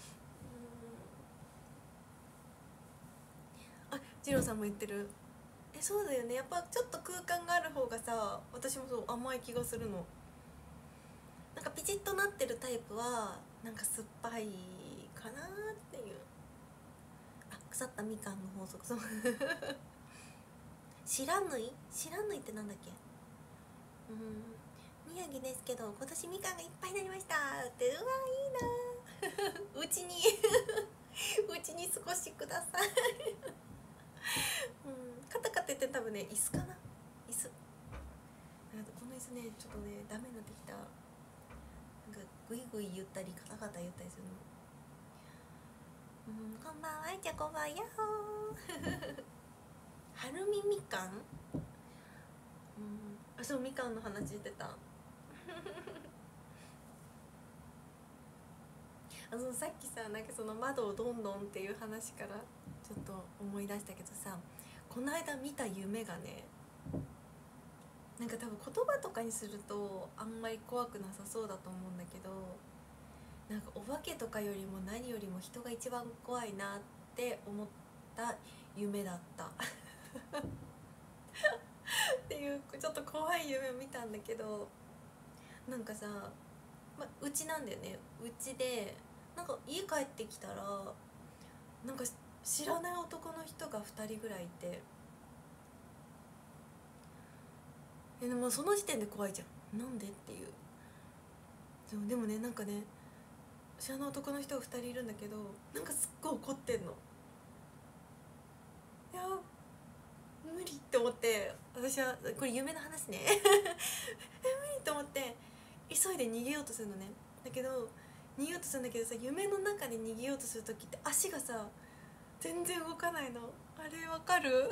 [SPEAKER 1] うん、あ、二郎さんも言ってる。え、そうだよね、やっぱちょっと空間がある方がさ、私もそう甘い気がするの。なんかピチッとなってるタイプはなんか酸っぱいかなっていう。あ、腐ったみかんの法則、そう知らぬい知らぬいってなんだっけ。うん、宮城ですけど今年みかんがいっぱいになりましたって。うわ、いいなうちにうちに少しくださいうん、カタカタ言って多分ね、椅子かな、椅子。この椅子ね、ちょっとねダメになってきた。なんかグイグイ言ったりカタカタ言ったりするの。うん、こんばんは、あいちゃんこんばんは、やっほー春見みかん、うん、あ、そう、みかんの話してたあのさっきさ、なんかその窓をどんどんっていう話からちょっと思い出したけどさ、この間見た夢がね、なんか多分言葉とかにするとあんまり怖くなさそうだと思うんだけど、なんかお化けとかよりも何よりも人が一番怖いなって思った夢だったっていうちょっと怖い夢を見たんだけど、なんかさ、ま、うちなんだよね。うちでなんか家帰ってきたら、なんか知らない男の人がふたりぐらいいて、え、でもその時点で怖いじゃん、なんでっていう。でもでもね、なんかね、知らない男の人がふたりいるんだけど、なんかすっごい怒ってんの。いや無理って思って、私はこれ夢の話ねえ無理って思って急いで逃げようとするのね。だけど逃げようとするんだけどさ、夢の中で逃げようとする時って足がさ全然動かないの。あれわかる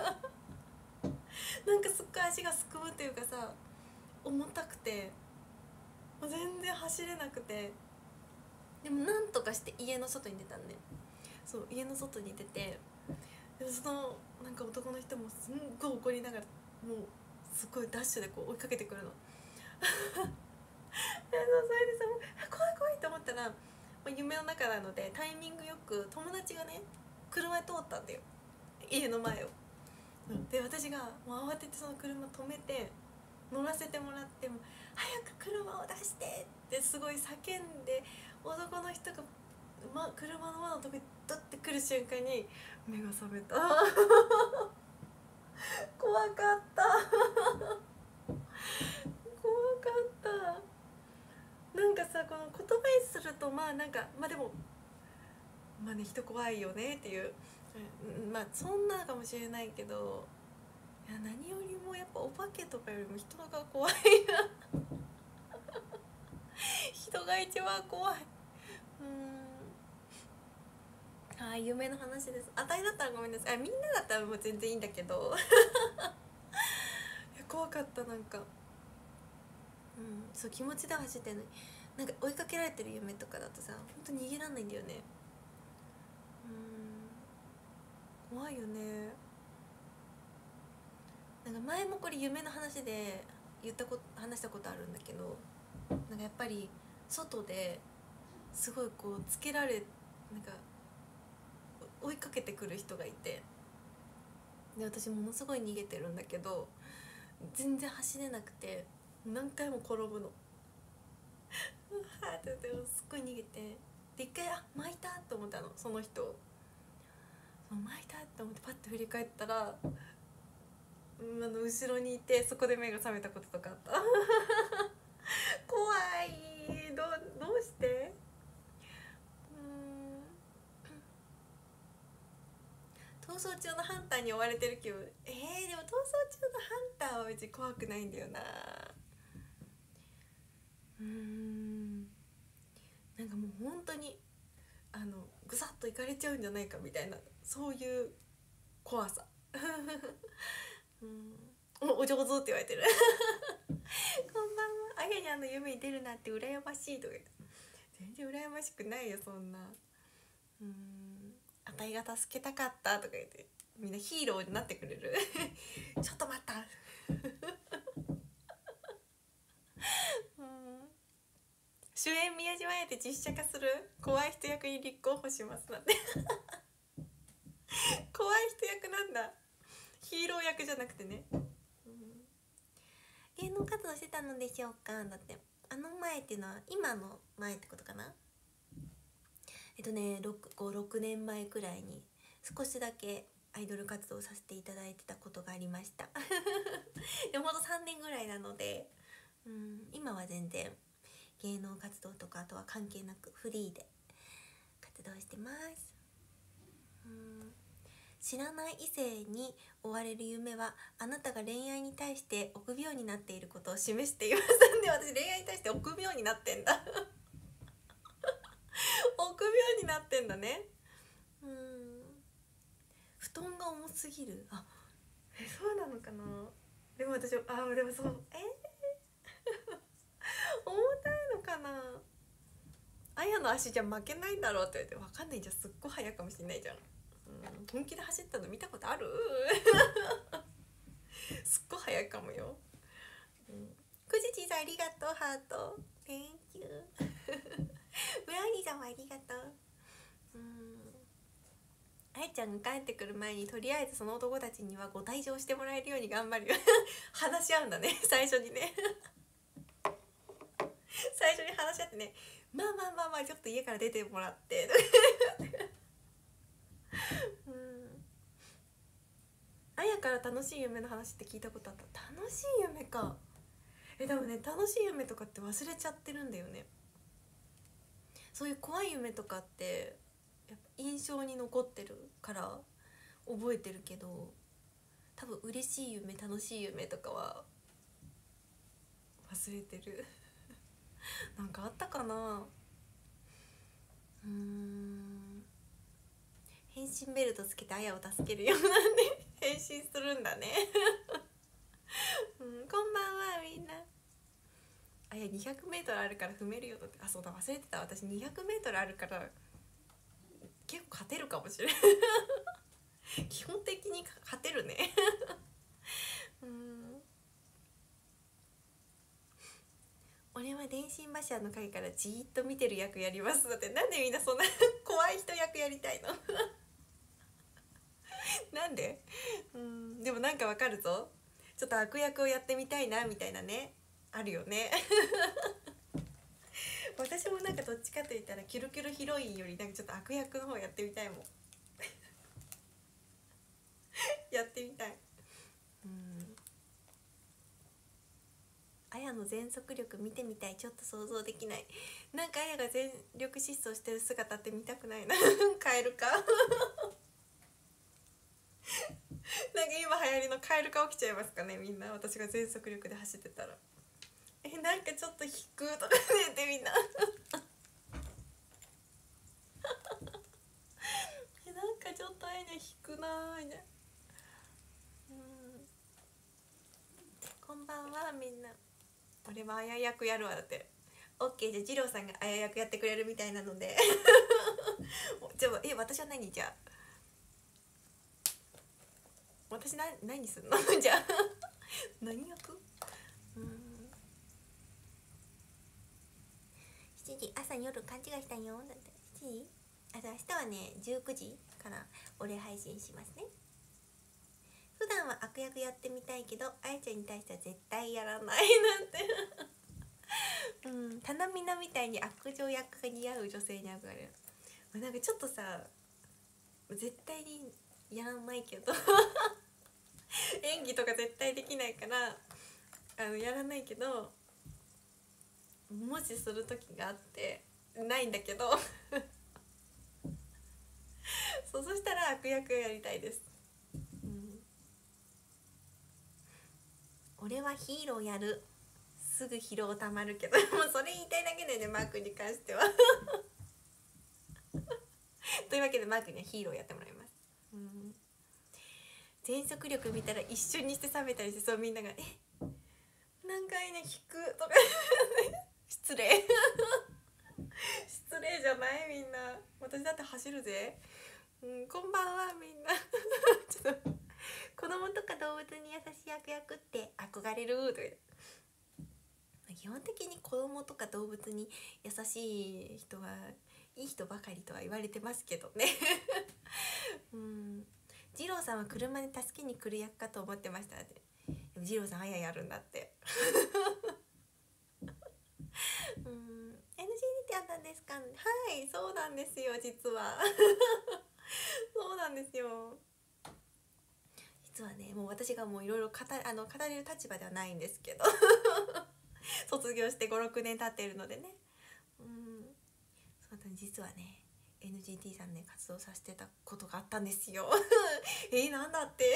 [SPEAKER 1] なんかすっごい足がすくむっていうかさ、重たくてもう全然走れなくて、でもなんとかして家の外に出たんね。そう、家の外に出て、でもそのなんか男の人もすんごい怒りながら、もうすごいダッシュでこう追いかけてくるのでそれでさ、もう怖い怖いと思ったら、まあ、夢の中なのでタイミングよく友達がね車で通ったんだよ、家の前を。で私がもう慌ててその車止めて乗らせてもらって、も早く車を出してってすごい叫んで、男の人が、ま、車の窓のとこにドッて来る瞬間に目が覚めた怖かった怖かった。なんかさ、この言葉にするとまあなんかまあでもまあね、人怖いよねっていう、うん、まあそんなかもしれないけど、いや何よりもやっぱお化けとかよりも人が怖いな人が一番怖い。うん、はい、夢の話です。あたいだったらごめんなさい。あ、みんなだったらもう全然いいんだけどいや怖かった。なんか、うん、そう、気持ちで走ってない。なんか追いかけられてる夢とかだとさ、本当に逃げらんないんだよね。うん、怖いよね。なんか前もこれ夢の話で言ったこと話したことあるんだけど、なんかやっぱり外ですごいこうつけられ、なんか追いかけてくる人がいて、で私ものすごい逃げてるんだけど全然走れなくて、何回も転ぶのうわーって言ってすっごい逃げて、で一回、あ、巻いたと思ったの、その人を。 お前だって思ってパッと振り返ったら、うん、あの後ろにいて、そこで目が覚めたこととかあった怖い。どうどうして？うーん、逃走中のハンターに追われてる気分。えー、でも逃走中のハンターは別に怖くないんだよな。うーん、なんかもう本当にあのぐさっといかれちゃうんじゃないかみたいな、そういう怖さうん、お、お上手って言われてるこんばんは。あやにゃんの夢に出るなんて羨ましいとか言って、全然羨ましくないよそんな。うーん、あたいが助けたかったとか言って、みんなヒーローになってくれるちょっと待ったうん、主演宮島彩で実写化する。怖い人役に立候補しますなんて怖い人役なんだ、ヒーロー役じゃなくてね。うん、芸能活動してたのでしょうか。だってあの前っていうのは今の前ってことかな。えっとねごろくねんまえくらいに少しだけアイドル活動させていただいてたことがありましたでもほんとさんねんぐらいなので、うん、今は全然芸能活動とかあとは関係なくフリーで活動してます。うん、知らない異性に追われる夢はあなたが恋愛に対して臆病になっていることを示していますで、私恋愛に対して臆病になってんだ臆病になってんだね。うん、布団が重すぎる。あ、え、そうなのかな。でも私、あ、でもそう、えー、重たいのかな。あやの足じゃ負けないんだろうって言って、分かんないじゃん、すっごい速いかもしれないじゃん。うん、本気で走ったの見たことあるすっごい速いかもよ。うん、くじちさんありがとう、ハート Thank you ブラウニーさんもありがとう。うん、あやちゃんが帰ってくる前にとりあえずその男たちにはご退場してもらえるように頑張るよ話し合うんだね最初にね最初に話し合ってね、まあまあまあまあちょっと家から出てもらってうん、あやから楽しい夢の話って聞いたことあった。楽しい夢か。え、でもね、楽しい夢とかって忘れちゃってるんだよね。そういう怖い夢とかってやっぱ印象に残ってるから覚えてるけど、多分嬉しい夢楽しい夢とかは忘れてるなんかあったかな。うーん、変身ベルトつけてあやを助けるようなんで変身するんだねうん、こんばんはみんな。あ、いやにひゃくメートルあるから踏めるよだって。あ、そうだ、忘れてた。私にひゃくメートルあるから結構勝てるかもしれない基本的に勝てるねうん、俺は電信柱の陰からじーっと見てる役やりますだって。なんでみんなそんな怖い人役やりたいのなんで。うん、でもなんかわかるぞ。ちょっと悪役をやってみたいなみたいなね、あるよね私もなんかどっちかと言ったらキュルキュルヒロインよりなんかちょっと悪役の方やってみたいもんやってみたい。うん、あやの全速力見てみたい。ちょっと想像できない。なんかあやが全力疾走してる姿って見たくないなカエルかなんか今流行りのカエル化起きちゃいますかねみんな。私が全速力で走ってたら、え、なんかちょっと引くとか言ってみんなえ、なんかちょっとあやに引くなーみたいな。うん、こんばんはみんな。俺はあや役やるわだって。オッケー、じゃあ二郎さんがあや役やってくれるみたいなのでじゃあ、え、私は何じゃあ私な何すんのじゃあ何役。うん、しちじ、朝夜勘違いしたんよだって。しちじ、あ、明日はねじゅうくじから俺配信しますね。普段は悪役やってみたいけどあやちゃんに対しては絶対やらないなんてうん、たなみなみたいに悪女役が似合う女性に憧れる。なんかちょっとさ、 絶対にやらないけど演技とか絶対できないからあのやらないけど、もしする時があってないんだけどそうそしたら悪役やりたいです、うん、俺はヒーローやる、すぐ疲労たまるけどもうそれ言いたいだけでね、マークに関してはというわけでマークにはヒーローやってもらいます、うん、全速力見たら一瞬にして冷めたりして、そうみんなが「え何回ね引く」とか失礼失礼じゃない？みんな私だって走るぜ、うん、こんばんはみんなちょっと子供とか動物に優しい悪役って憧れるとか言って、基本的に子供とか動物に優しい人はいい人ばかりとは言われてますけどねうん、二郎さんは車で助けに来る役かと思ってましたって。でも二郎さんあややるんだってうん、エヌジーディー ってあったんですか？はい、そうなんですよ、実はそうなんですよ、実はね、もう私がもういろいろ語れる立場ではないんですけど卒業してごろくねん経っているのでね、うん、そうだね、実はね エヌジーティー さんで、ね、活動させてたことがあったんですよえー、なんだって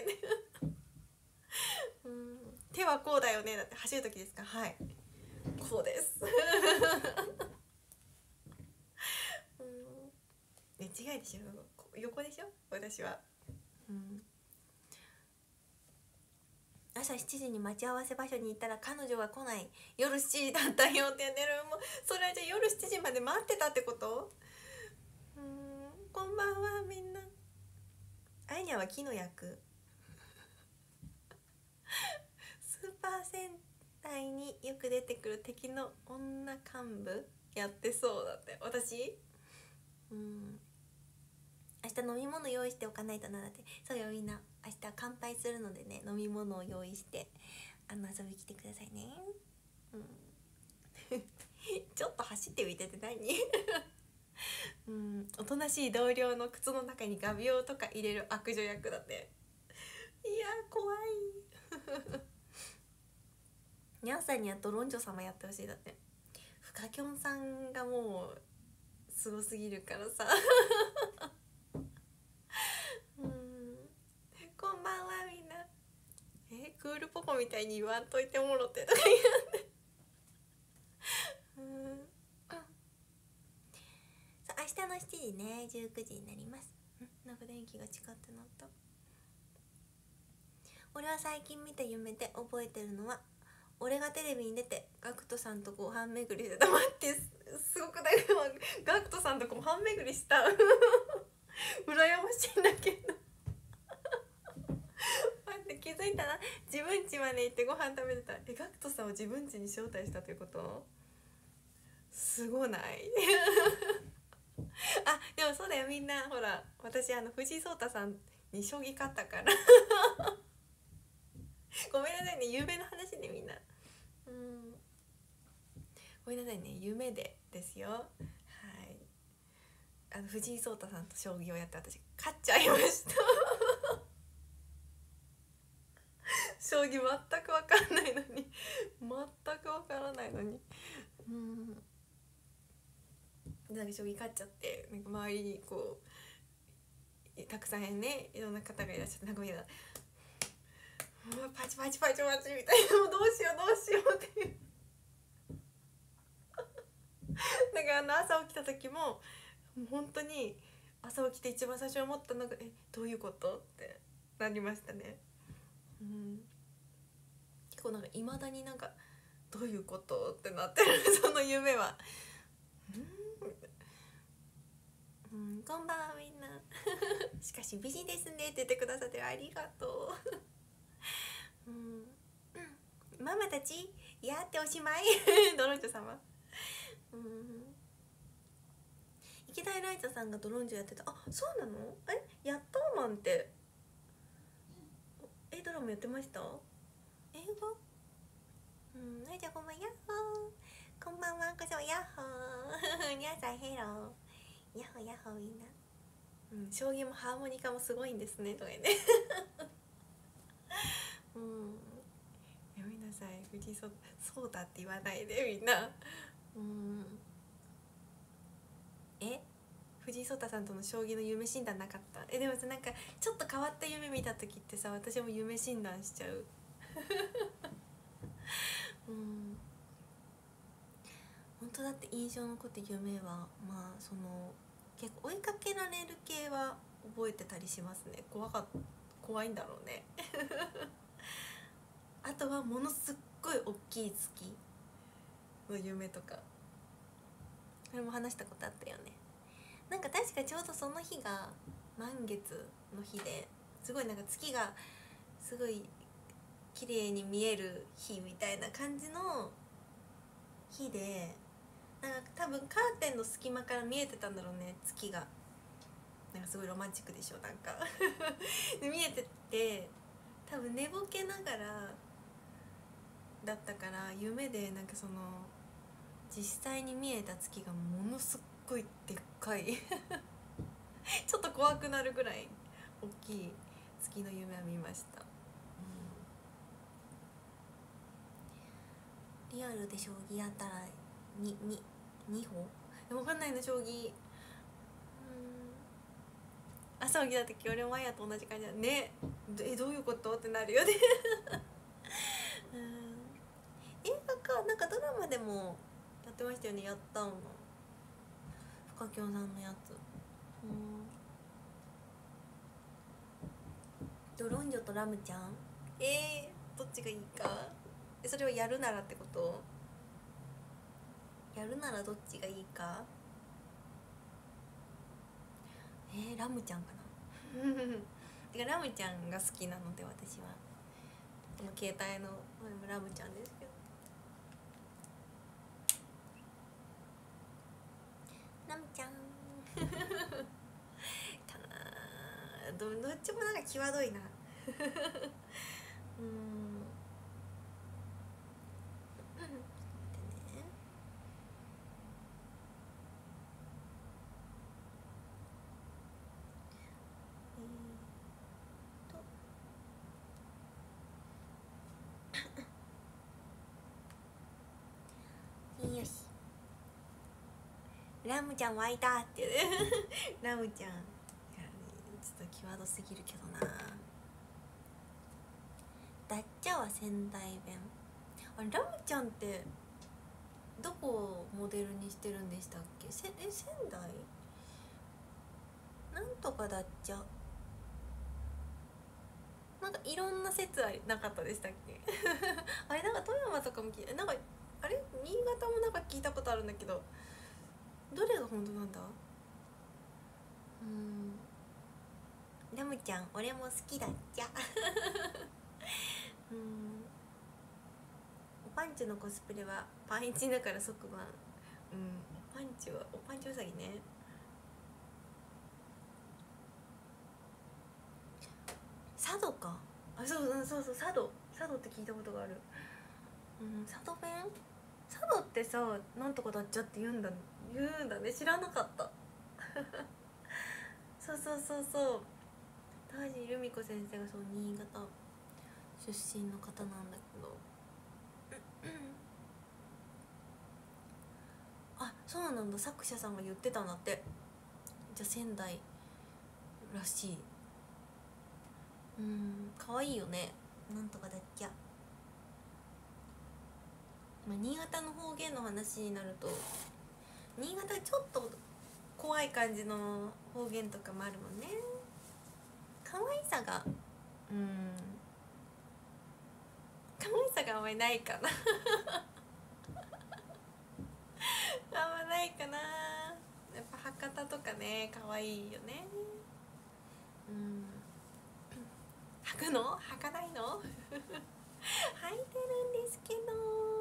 [SPEAKER 1] うん、手はこうだよね、だって走る時ですか？はい、こうですうん、ね、違いでしょ、横でしょ私は、うん、朝しちじに待ち合わせ場所に行ったら彼女は来ない、夜しちじだったよって言ってる、もうそれはじゃあ夜しちじまで待ってたってこと？うーん、こんばんはみんな。アイニャは木の役スーパー戦隊によく出てくる敵の女幹部やってそうだって。私、うん、明日飲み物用意しておかないとな、だって。そうよ、みんな明日乾杯するのでね、飲み物を用意してあの遊び来てくださいね、うんちょっと走ってみてって何うん、おとなしい同僚の靴の中に画鋲とか入れる悪女役だって。いや怖いニャンさんにはドロンジョ様やってほしいだって。フカキョンさんがもうすごすぎるからさうん、こんばんはみんな。えクールポコみたいに言わんといてもろてとか言ってうん、明日のしちじね、じゅうくじになります。んなんか電気がチカってなった。俺は最近見た夢で覚えてるのは、俺がテレビに出てガクトさんとご飯巡りで黙って、すごくだけどガクトさんとご飯巡りした羨ましいんだけど待って、気づいたな、自分家まで行ってご飯食べてた。えガクトさんを自分家に招待したということ？すごないあ、でもそうだよ、みんなほら私あの藤井聡太さんに将棋勝ったからごめんなさいね、夢の話ねみんな、うん、ごめんなさいね、夢でですよ。はい、あの藤井聡太さんと将棋をやって私勝っちゃいました将棋全く分かんないのに全く分からないのに、うん、なんか将棋勝っちゃって、なんか周りにこうたくさんねいろんな方がいらっしゃって、なんかみんなパチパチパチパチみたいな、もうどうしようどうしようっていうだからあの朝起きた時ももう本当に朝起きて一番最初に思ったのが、えどういうことってなりましたね。うん、結構なんかいまだになんかどういうことってなってるその夢は。うん、こんばんはみんなしかし美人ですねって言ってくださってありがとう、うん、うん、ママたちやっておしまいドロンジョ様、うん、池田エライザさんがドロンジョやってた。あ、そうなの？え、ヤッターマンってえドラマやってました？英語？うん、はい、じゃあこんばんやっほー、こんばんはこそやっほー皆さんヘロー、やっほーやっほーみんな、 うん、将棋もハーモニカもすごいんですねとか言ってうんやめなさい藤井聡そうだって言わないでみんなうんえ藤井聡太さんとの将棋の夢診断なかった？えでもさなんかちょっと変わった夢見た時ってさ私も夢診断しちゃううん本当だって印象残って夢はまあその結構追いかけられる系は覚えてたりしますね。怖か怖いんだろうねあとはものすっごい大きい月の夢とかこれも話したことあったよね。なんか確かちょうどその日が満月の日ですごいなんか月がすごい綺麗に見える日みたいな感じの日でなんか多分カーテンの隙間から見えてたんだろうね月が。なんかすごいロマンチックでしょなんかで見えてて多分寝ぼけながらだったから夢でなんかその実際に見えた月がものすっごいでっかいちょっと怖くなるぐらい大きい月の夢は見ました、うん、リアルで将棋やったらににに歩分かんないの将棋。朝起きた時俺もあやと同じ感じだね。えどういうことってなるよねうん映画かなんかドラマでもやってましたよね。やったの深京さんのやつ。うんドロンジョとラムちゃんえー、どっちがいいか。えそれをやるならってこと？やるならどっちがいいか。えー、ラムちゃんかなてかラムちゃんが好きなので私はこの携帯のラムちゃんですけどラムちゃんかな ど, どっちもなんか際どいなうんよしラムちゃん湧いたってラムちゃんいや、ね、ちょっと際どすぎるけどな。ダッチャは仙台弁。あれラムちゃんってどこをモデルにしてるんでしたっけ。せえ仙台なんとかダッチャなんかいろんな説ありなかったでしたっけあれなんか富山とかも聞いてなんかあれ新潟もなんか聞いたことあるんだけどどれが本当なんだ。うんラムちゃん俺も好きだっちゃうんおパンチのコスプレはパンイチだから即番。うんおパンチはおパンチウサギね。佐渡かあそうそうそうそう佐渡佐渡って聞いたことがある。うん佐渡弁佐渡ってさなんとかだっちゃって言うんだ言うんだね知らなかったそうそうそうそう田地留美子先生がそう新潟出身の方なんだけどあそうなんだ作者さんが言ってたんだって。じゃあ仙台らしい。うん可愛いよねなんとかだっけ。まあ、新潟の方言の話になると新潟ちょっと怖い感じの方言とかもあるもんね。可愛さがうん可愛さがあんまりないかなあんまないかな。やっぱ博多とかね可愛いよね。うん履くの履かないの履いてるんですけど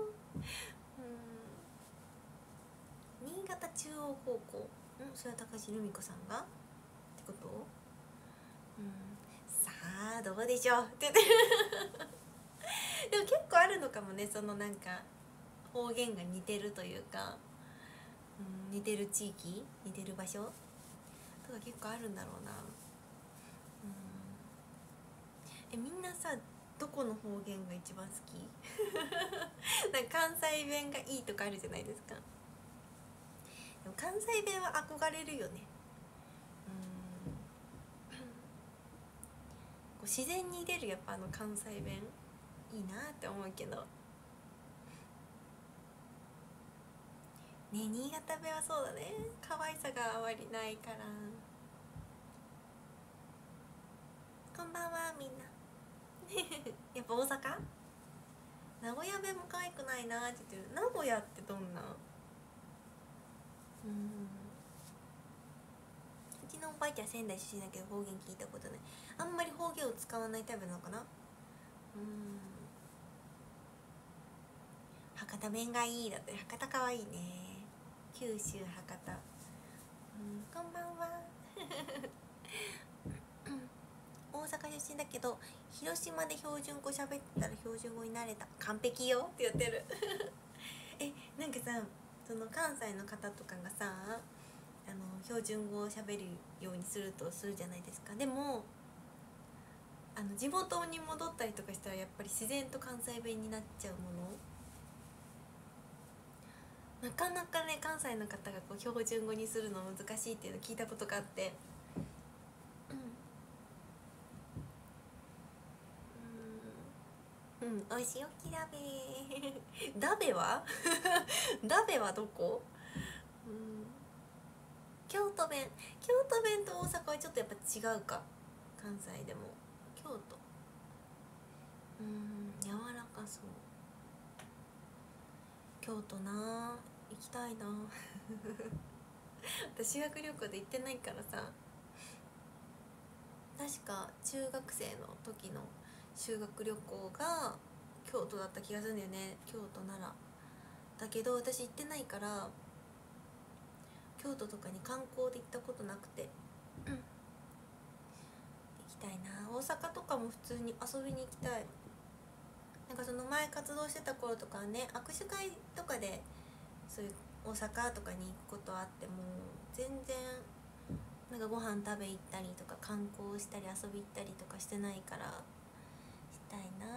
[SPEAKER 1] うん新潟中央高校んそれは高橋留美子さんがってこと。うんさあどうでしょうってでも結構あるのかもねそのなんか方言が似てるというか、うん、似てる地域似てる場所とか結構あるんだろうな。うんえみんなさどこの方言が一番好き？なんか関西弁がいいとかあるじゃないですか。でも関西弁は憧れるよね。うんこう自然に出るやっぱあの関西弁いいなって思うけどね。新潟弁はそうだね、可愛さがあまりないから。こんばんはみんな。やっぱ大阪？名古屋弁も可愛くないなって言ってる。名古屋ってどんな？うんうちのおばあちゃん仙台出身だけど方言聞いたことない。あんまり方言を使わないタイプなのかな。うん博多弁がいいだって。博多かわいいね。九州博多。うんこんばんは。大阪出身だけど広島で標準語喋ってたら標準語になれた。完璧よって言ってる。えなんかさその関西の方とかがさあの標準語を喋るようにするとするじゃないですか。でもあの地元に戻ったりとかしたらやっぱり自然と関西弁になっちゃうもの。なかなかね関西の方がこう標準語にするの難しいっていうのを聞いたことがあって、うん、うん、おいしいよきだべ。だべはだべはどこ？うん京都弁。京都弁と大阪はちょっとやっぱ違うか。関西でも京都うん柔らかそう。京都な行きたいな。私修学旅行で行ってないからさ。確か中学生の時の修学旅行が京都だった気がするんだよね。京都奈良だけど私行ってないから京都とかに観光で行ったことなくて、うん、行きたいな。大阪とかも普通に遊びに行きたい。なんかその前活動してた頃とかはね握手会とかでそういう大阪とかに行くことあっても全然なんかご飯食べ行ったりとか観光したり遊び行ったりとかしてないからしたいな。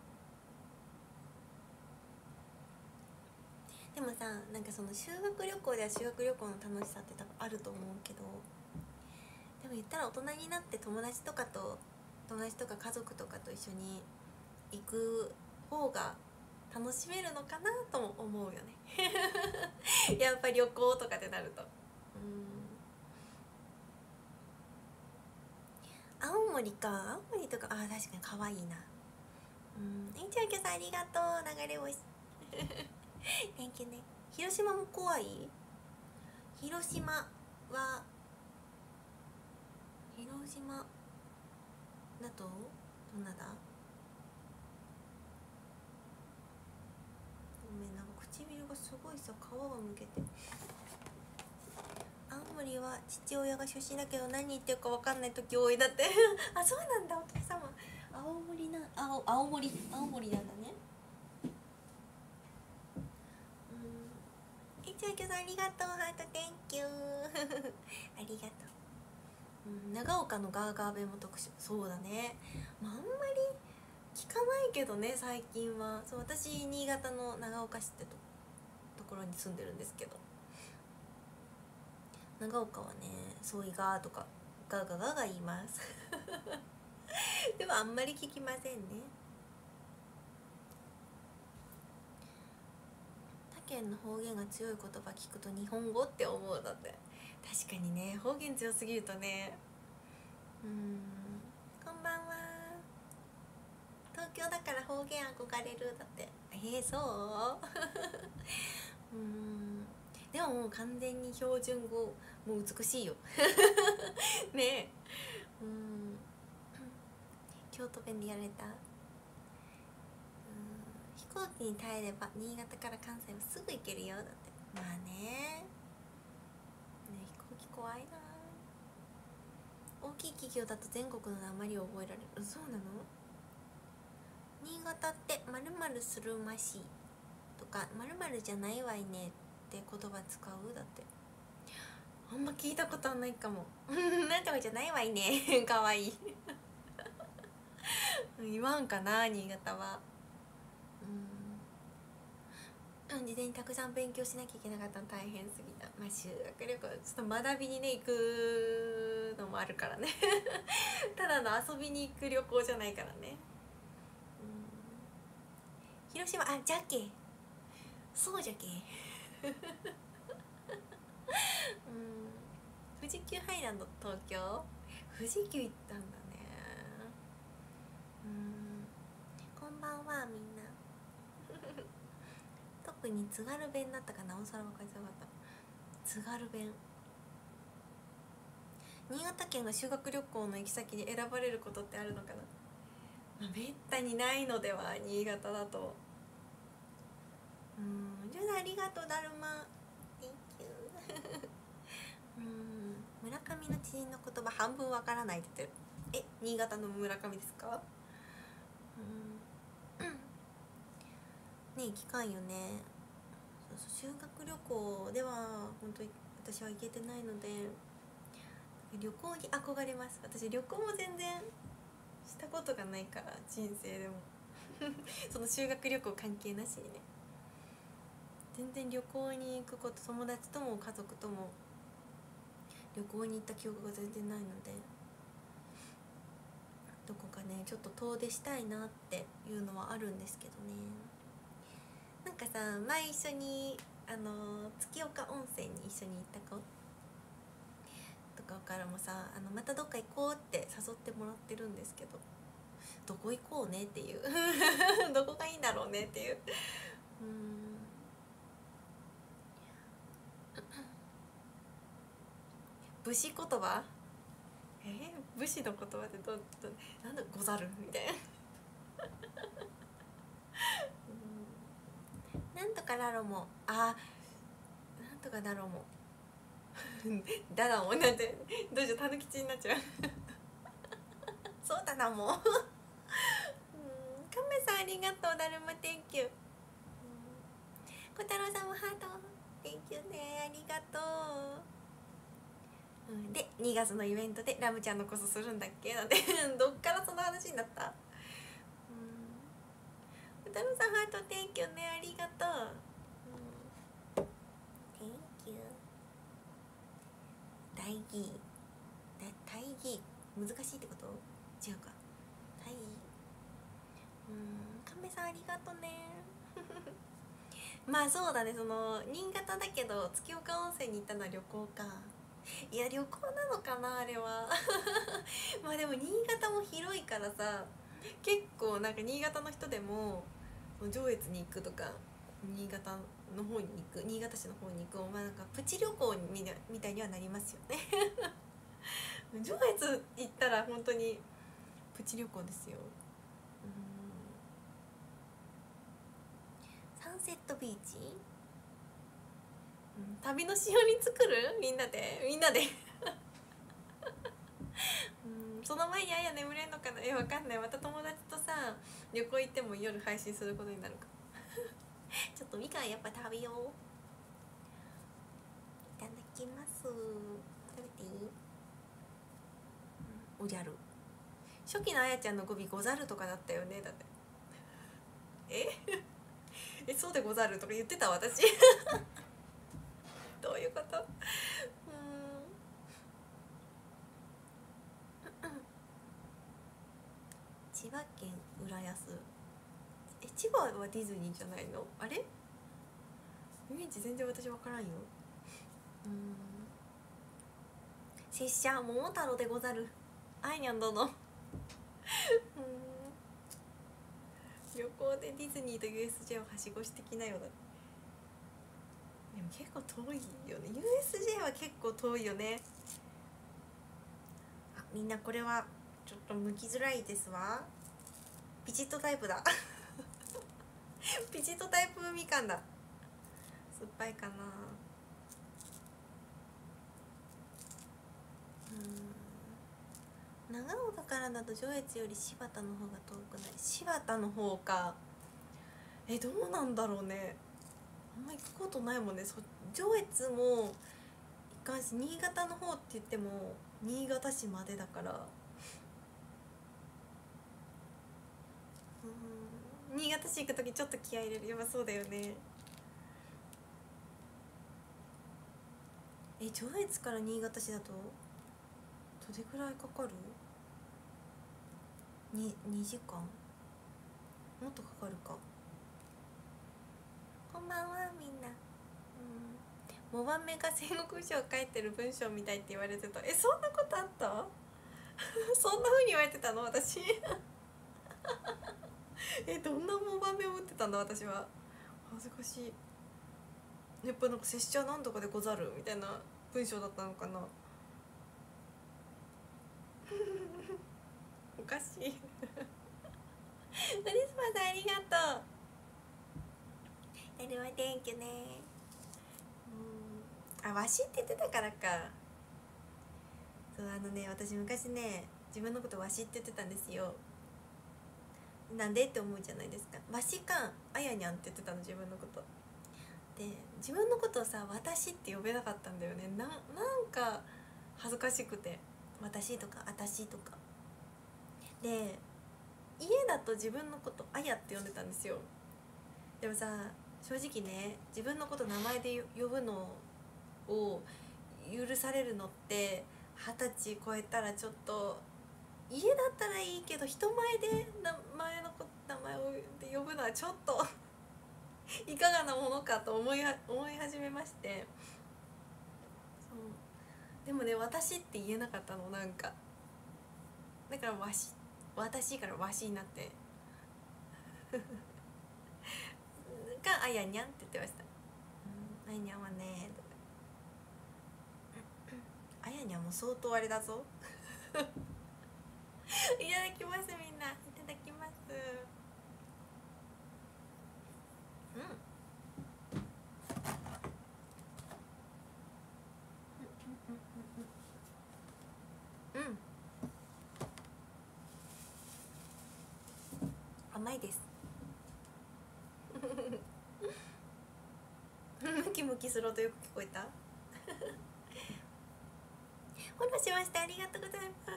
[SPEAKER 1] でもさなんかその修学旅行では修学旅行の楽しさって多分あると思うけど、でも言ったら大人になって友達とかと友達とか家族とかと一緒に行く方が楽しめるのかなとも思うよね。やっぱり旅行とかってなると。うん青森か。青森とかあ確かに可愛いな。うんえんちゃんきょさんありがとう。流れ星。Thank you ね。広島も怖い？広島は広島だとどんなだ？ごめんなんか唇がすごいさ皮がむけて。青森は父親が出身だけど何言ってるか分かんない時多いだって。あそうなんだお父様青森な青青森青森なんだね。うんえちゃんきょさんありがとう。ハート Thank you ありがとう。うん、長岡のガーガー弁も特殊。そうだね、まあ、あんまり聞かないけどね最近は。そう私新潟の長岡市ってとところに住んでるんですけど、長岡はねそういがーとかガーガーガーガー言います。でもあんまり聞きませんね。他県の方言が強い言葉聞くと日本語って思う。だって確かにね方言強すぎるとね。うーんこんばんは。東京だから方言憧れるだって。えー、そううーんでももう完全に標準語もう美しいよ。ねえうん京都弁でやられた。うん飛行機に耐えれば新潟から関西はすぐ行けるよだって。まあねね飛行機怖いな。大きい企業だと全国の訛りを覚えられる。そうなの？新潟って〇〇するましとか〇〇じゃないわいねって言葉使うだって。 あんま聞いたことはないかもなんとかじゃないわいねかわいい言わんかな新潟は。うん、事前にたくさん勉強しなきゃいけなかったの大変すぎた。まあ修学旅行ちょっと学びにね行くのもあるからねただの遊びに行く旅行じゃないからね。うん、広島、あ、じゃけそうじゃけうん、富士急ハイランド東京、富士急行ったんだね。うん、こんばんはみんな特に津軽弁だったかなおさら分かりづらかった。津軽弁、新潟県が修学旅行の行き先に選ばれることってあるのかな。まあ、めったにないのでは新潟だと。うん、じゃあありがとうだるま Thank you うん、村上の知人の言葉半分わからないって言ってる。え、新潟の村上ですか。うん、うん、ねえ聞かんよね。そうそう、修学旅行では本当に私は行けてないので旅行に憧れます。私旅行も全然したことがないから人生でもその修学旅行関係なしにね、全然旅行に行くこと、友達とも家族とも旅行に行った記憶が全然ないので、どこかねちょっと遠出したいなっていうのはあるんですけどね。なんかさ、前一緒にあの月岡温泉に一緒に行った子とかからもさ、あのまたどっか行こうって誘ってもらってるんですけど、どこ行こうねっていうどこがいいんだろうねっていう。うーん武士言葉、えー、武士の言葉ってどどなんだござるみたいななんとかだろうも、あ、なんとかだろうもだだもんなんてどうしよう、たぬきちになっちゃうそうだなもうカメさんありがとう、だるま Thank you。 小太郎さんもハート Thank you ね、ありがとう、うん、でにがつのイベントでラムちゃんのこそするんだっけなんてどっからその話になった。小太郎さんハート Thank you ね、ありがとう、うん、Thank you。 大義、大義難しいってこと？違うか、大義、うん、カメさんありがとうねまあそうだね、その新潟だけど月岡温泉に行ったのは旅行か。いや旅行なのかなあれはまあでも新潟も広いからさ、結構なんか新潟の人でも上越に行くとか新潟の方に行く、新潟市の方に行く、まあなんかプチ旅行みみたいにはなりますよね上越行ったら本当にプチ旅行ですよ。うん、サンセットビーチ、うん、旅のしおり作るみんなでみんなでうん、その前にあや眠れんのかな、え、わかんない。また友達とさ旅行行っても夜配信することになるかちょっとみかんやっぱ食べよう。いただきます。食べていい？おじゃる、初期のあやちゃんの語尾ござるとかだったよね。だってええ、そうでござるとか言ってた私どういうこと？うん千葉県浦安、え、千葉はディズニーじゃないの？あれイメージ全然私分からんよ。うん、拙者桃太郎でござる。あいにゃん殿うん、旅行でディズニーと ユーエスジェー をはしごしてきなよ。だでも結構遠いよね、 ユーエスジェー は結構遠いよね。あ、みんなこれはちょっと剥きづらいですわ。ピチッとタイプだピチッとタイプみかんだ。酸っぱいかな。うん、長岡からだと上越より柴田の方が遠くない？柴田の方か。え、どうなんだろうね、あんま行くことないもんね。そ上越もかんし、新潟の方って言っても新潟市までだから、うん、新潟市行く時ちょっと気合い入れる。やっぱそうだよね。え、上越から新潟市だとどれくらいかかる？ににじかんもっとかかるか。こんばんはみんな。うん、モバメが戦国武将を書いてる文章みたいって言われてた。え、そんなことあった？そんな風に言われてたの私。え、どんなモバメを打ってたんだ私は。恥ずかしい。やっぱなんか拙者なんとかでござるみたいな文章だったのかな。おかしい。ウリスパさんありがとう。あれは天気ね。うん、あ、わしって言ってたからか。そう、あのね、私昔ね、自分のことわしって言ってたんですよ。なんでって思うじゃないですか。わしかあやにゃんって言ってたの、自分のことで。自分のことをさ、私って呼べなかったんだよね。な、なんか恥ずかしくて、私とかあたしとかで、家だと自分のことあやって呼んでたんですよ。でもさ、正直ね、自分のこと名前で呼ぶのを許されるのって二十歳超えたらちょっと、家だったらいいけど人前で名前の名前をで呼ぶのはちょっといかがなものかと思い思い始めまして。そう、でもね、私って言えなかったの。なんかだからわし、私からわしになってがあやにゃんって言ってました。うん、あやにゃんはねとか。あやにゃんも相当あれだぞ。いただきますみんな、いただきます。うんうん、甘いです。ムキムキする音よく聞こえた。フォローしました、ありがとうございます。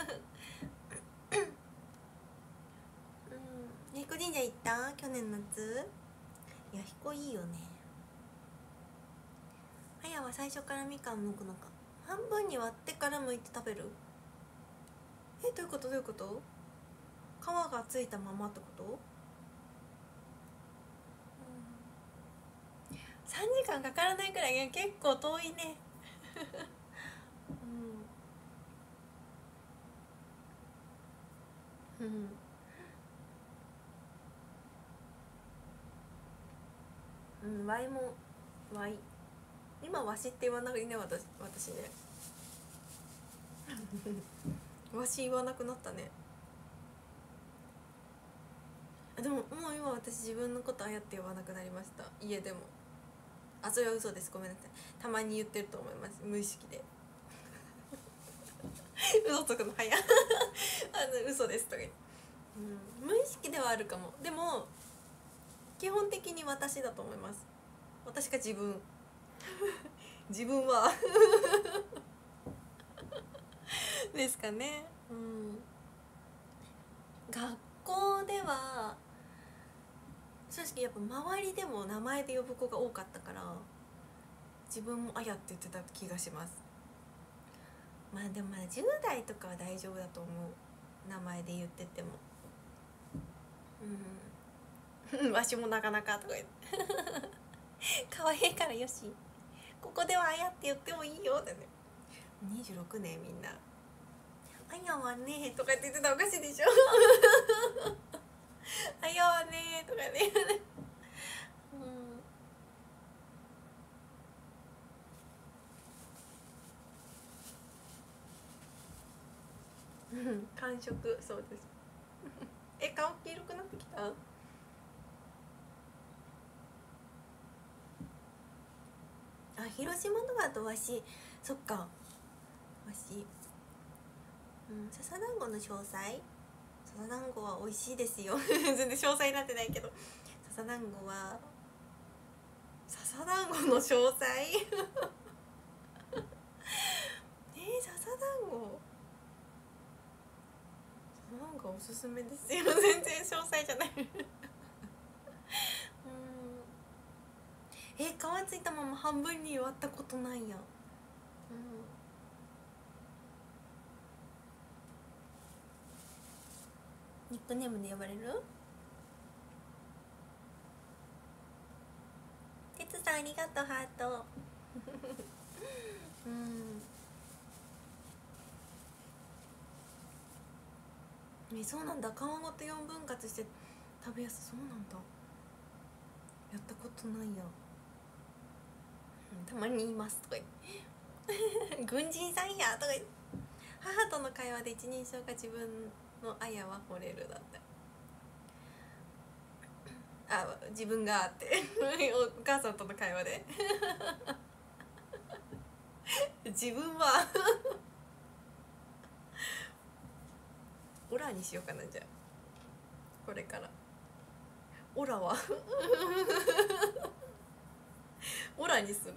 [SPEAKER 1] うん、彦神社行った？去年夏。いや、彦いいよね。あやは最初からみかん剥くのか。半分に割ってから剥いて食べる？え、どういうことどういうこと？皮がついたままってこと？うん、さんじかんかからないくらい。結構遠いね。うん、うん、うん、ワイもワイ、今わしって言わないね、私私ね。わし言わなくなったね。でももう今私自分のことあやって言わなくなりました、家でも。あ、それは嘘です、ごめんなさい。たまに言ってると思います、無意識で。嘘つくの早い。あの嘘ですとか言って、うん、無意識ではあるかも。でも基本的に私だと思います。私が自分。自分はですかね。うん、学校では正直やっぱ周りでも名前で呼ぶ子が多かったから、自分もあやって言ってた気がします。まあでもまだじゅう代とかは大丈夫だと思う、名前で言ってても。うんわしもなかなかとか言って可愛いからよし、ここではあやって言ってもいいよだね。にじゅうろくねんみんなあやはねとかって言ってたらおかしいでしょ。あやはねとかね。うん、完食。そうです。え、顔黄色くなってきた？あ、広島とかとわし、そっか、わし、うん、笹団子の詳細、笹団子は美味しいですよ。全然詳細になってないけど、笹団子は、笹団子の詳細こうなんかおすすめですよ全然詳細じゃないうんえ皮ついたまま半分に割ったことないや。うんニックネームで呼ばれる？てつさんありがとうハートうんえそうなんだ皮ごとよんぶん割して食べやすそうなんだ。やったことないや、うん、たまに言いますとか言って軍人さんやとか言って母との会話で一人称が自分のあやは惚れるだってあ自分がってお母さんとの会話で自分はオラにしようかなじゃあこれからオラはオラにする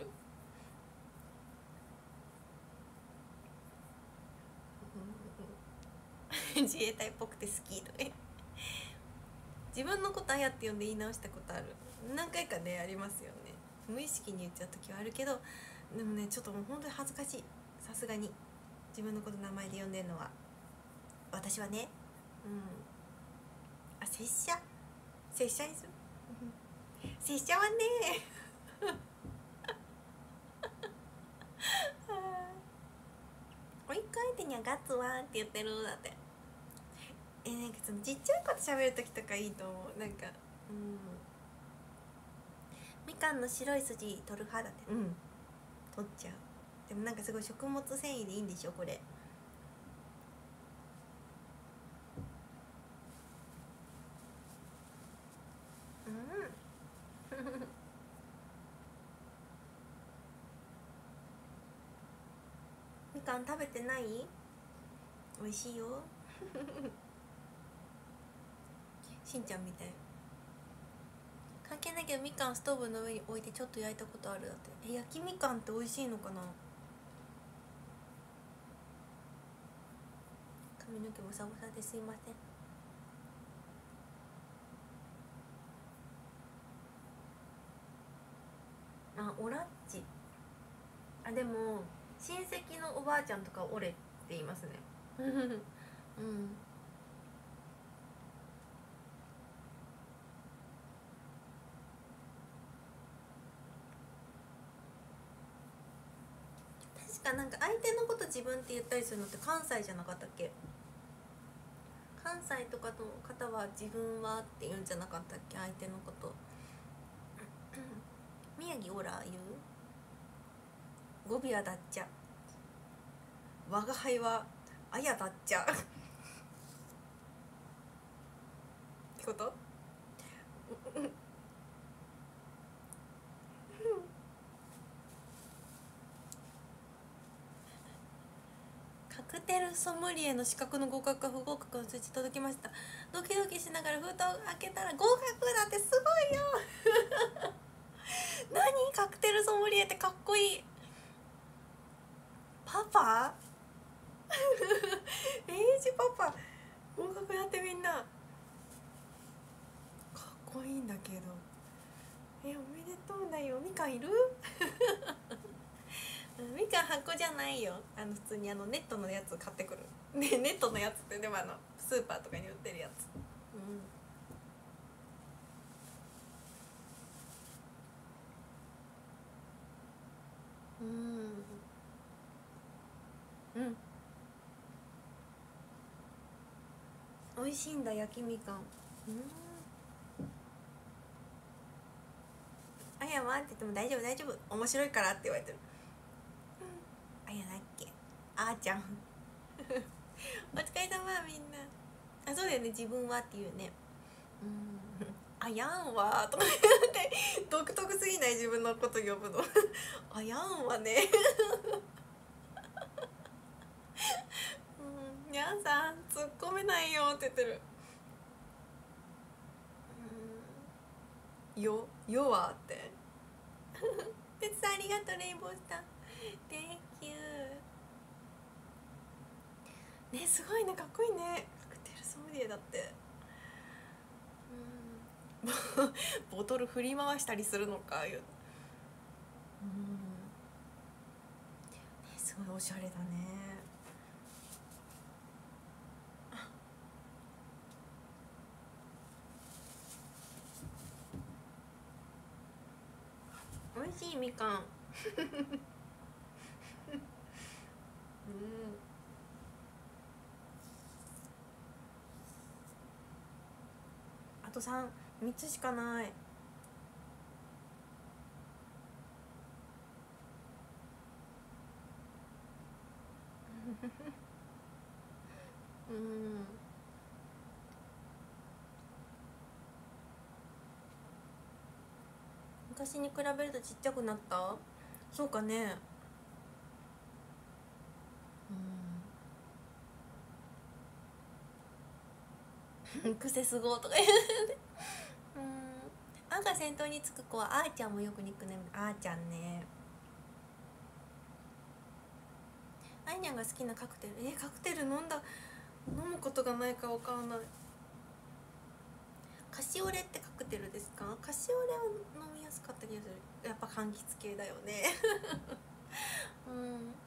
[SPEAKER 1] 自衛隊っぽくて好きとか自分のことあやって呼んで言い直したことある何回かねありますよね。無意識に言っちゃう時はあるけどでもねちょっともう本当に恥ずかしい。さすがに自分のこと名前で呼んでるのは私はねうんあ拙者拙者にする拙者はねおいっ子相手にはガッツワンって言ってるだってえなんかそのちっちゃい子と喋る時とかいいと思う。なんかうんみかんの白い筋取る派だってうん取っちゃう。でもなんかすごい食物繊維でいいんでしょこれ。うんみかん食べてない？美味しいよしんちゃんみたい。関係ないけどみかんストーブの上に置いてちょっと焼いたことあるだって。え焼きみかんって美味しいのかな。髪の毛ボサボサですいません。あオラッチあでも親戚のおばあちゃんとかオレって言いますねうん確かなんか相手のこと自分って言ったりするのって関西じゃなかったっけ。関西とかの方は自分はって言うんじゃなかったっけ相手のこと宮城オラ言う語尾はだっちゃ我が輩はあやだっちゃってことカクテルソムリエの資格の合格か不合格の通知届きました。ドキドキしながら封筒開けたら合格だってすごいよ何カクテルソムリエってかっこいい。パパエイジパパ合格だってみんなかっこいいんだけどえおめでとうだよ。みかんいるみかん箱じゃないよ。あの普通にあのネットのやつ買ってくるねネットのやつってでもあのスーパーとかに売ってるやつうんうんうん美味しいんだ焼きみかん。うんあやはって言っても大丈夫大丈夫面白いからって言われてる、うん、あやだっけあーちゃんお疲れ様みんな。あそうだよね自分はっていうねうんあやんわとか言って独特すぎない自分のこと呼ぶのあやんわねうんにゃんさん突っ込めないよって言ってるうんよよはっててつさんありがとうレインボースター Thank you ね、すごいね、かっこいいね、カクテルソムリエだって。うんボトル振り回したりするのかいう、うん、ね、すごいおしゃれだね。美味しいみかんうん、あとさん、みっつしかない。うん、昔に比べるとちっちゃくなった。そうかね。うん癖すごいとか言ううん、あんが先頭につく子はあーちゃんもよくニックネームあーちゃんね。あいにゃんが好きなカクテル、えカクテル飲んだ飲むことがないかわからない。カシオレってカクテルですか？カシオレは飲みやすかった気がする。やっぱ柑橘系だよねうん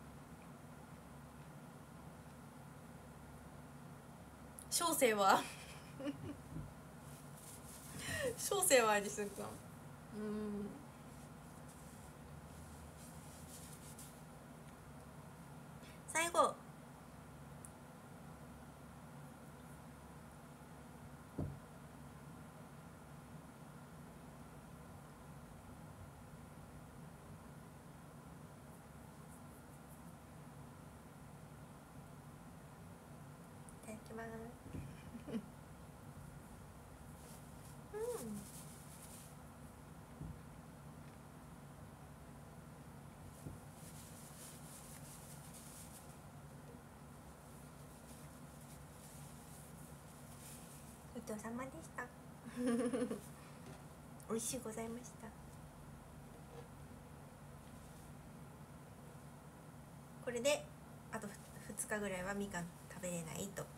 [SPEAKER 1] 小生は小生は味するか。うん最後いただきますうんごちそうさまでした美味しゅうございました。これであとふつかぐらいはみかん食べれないと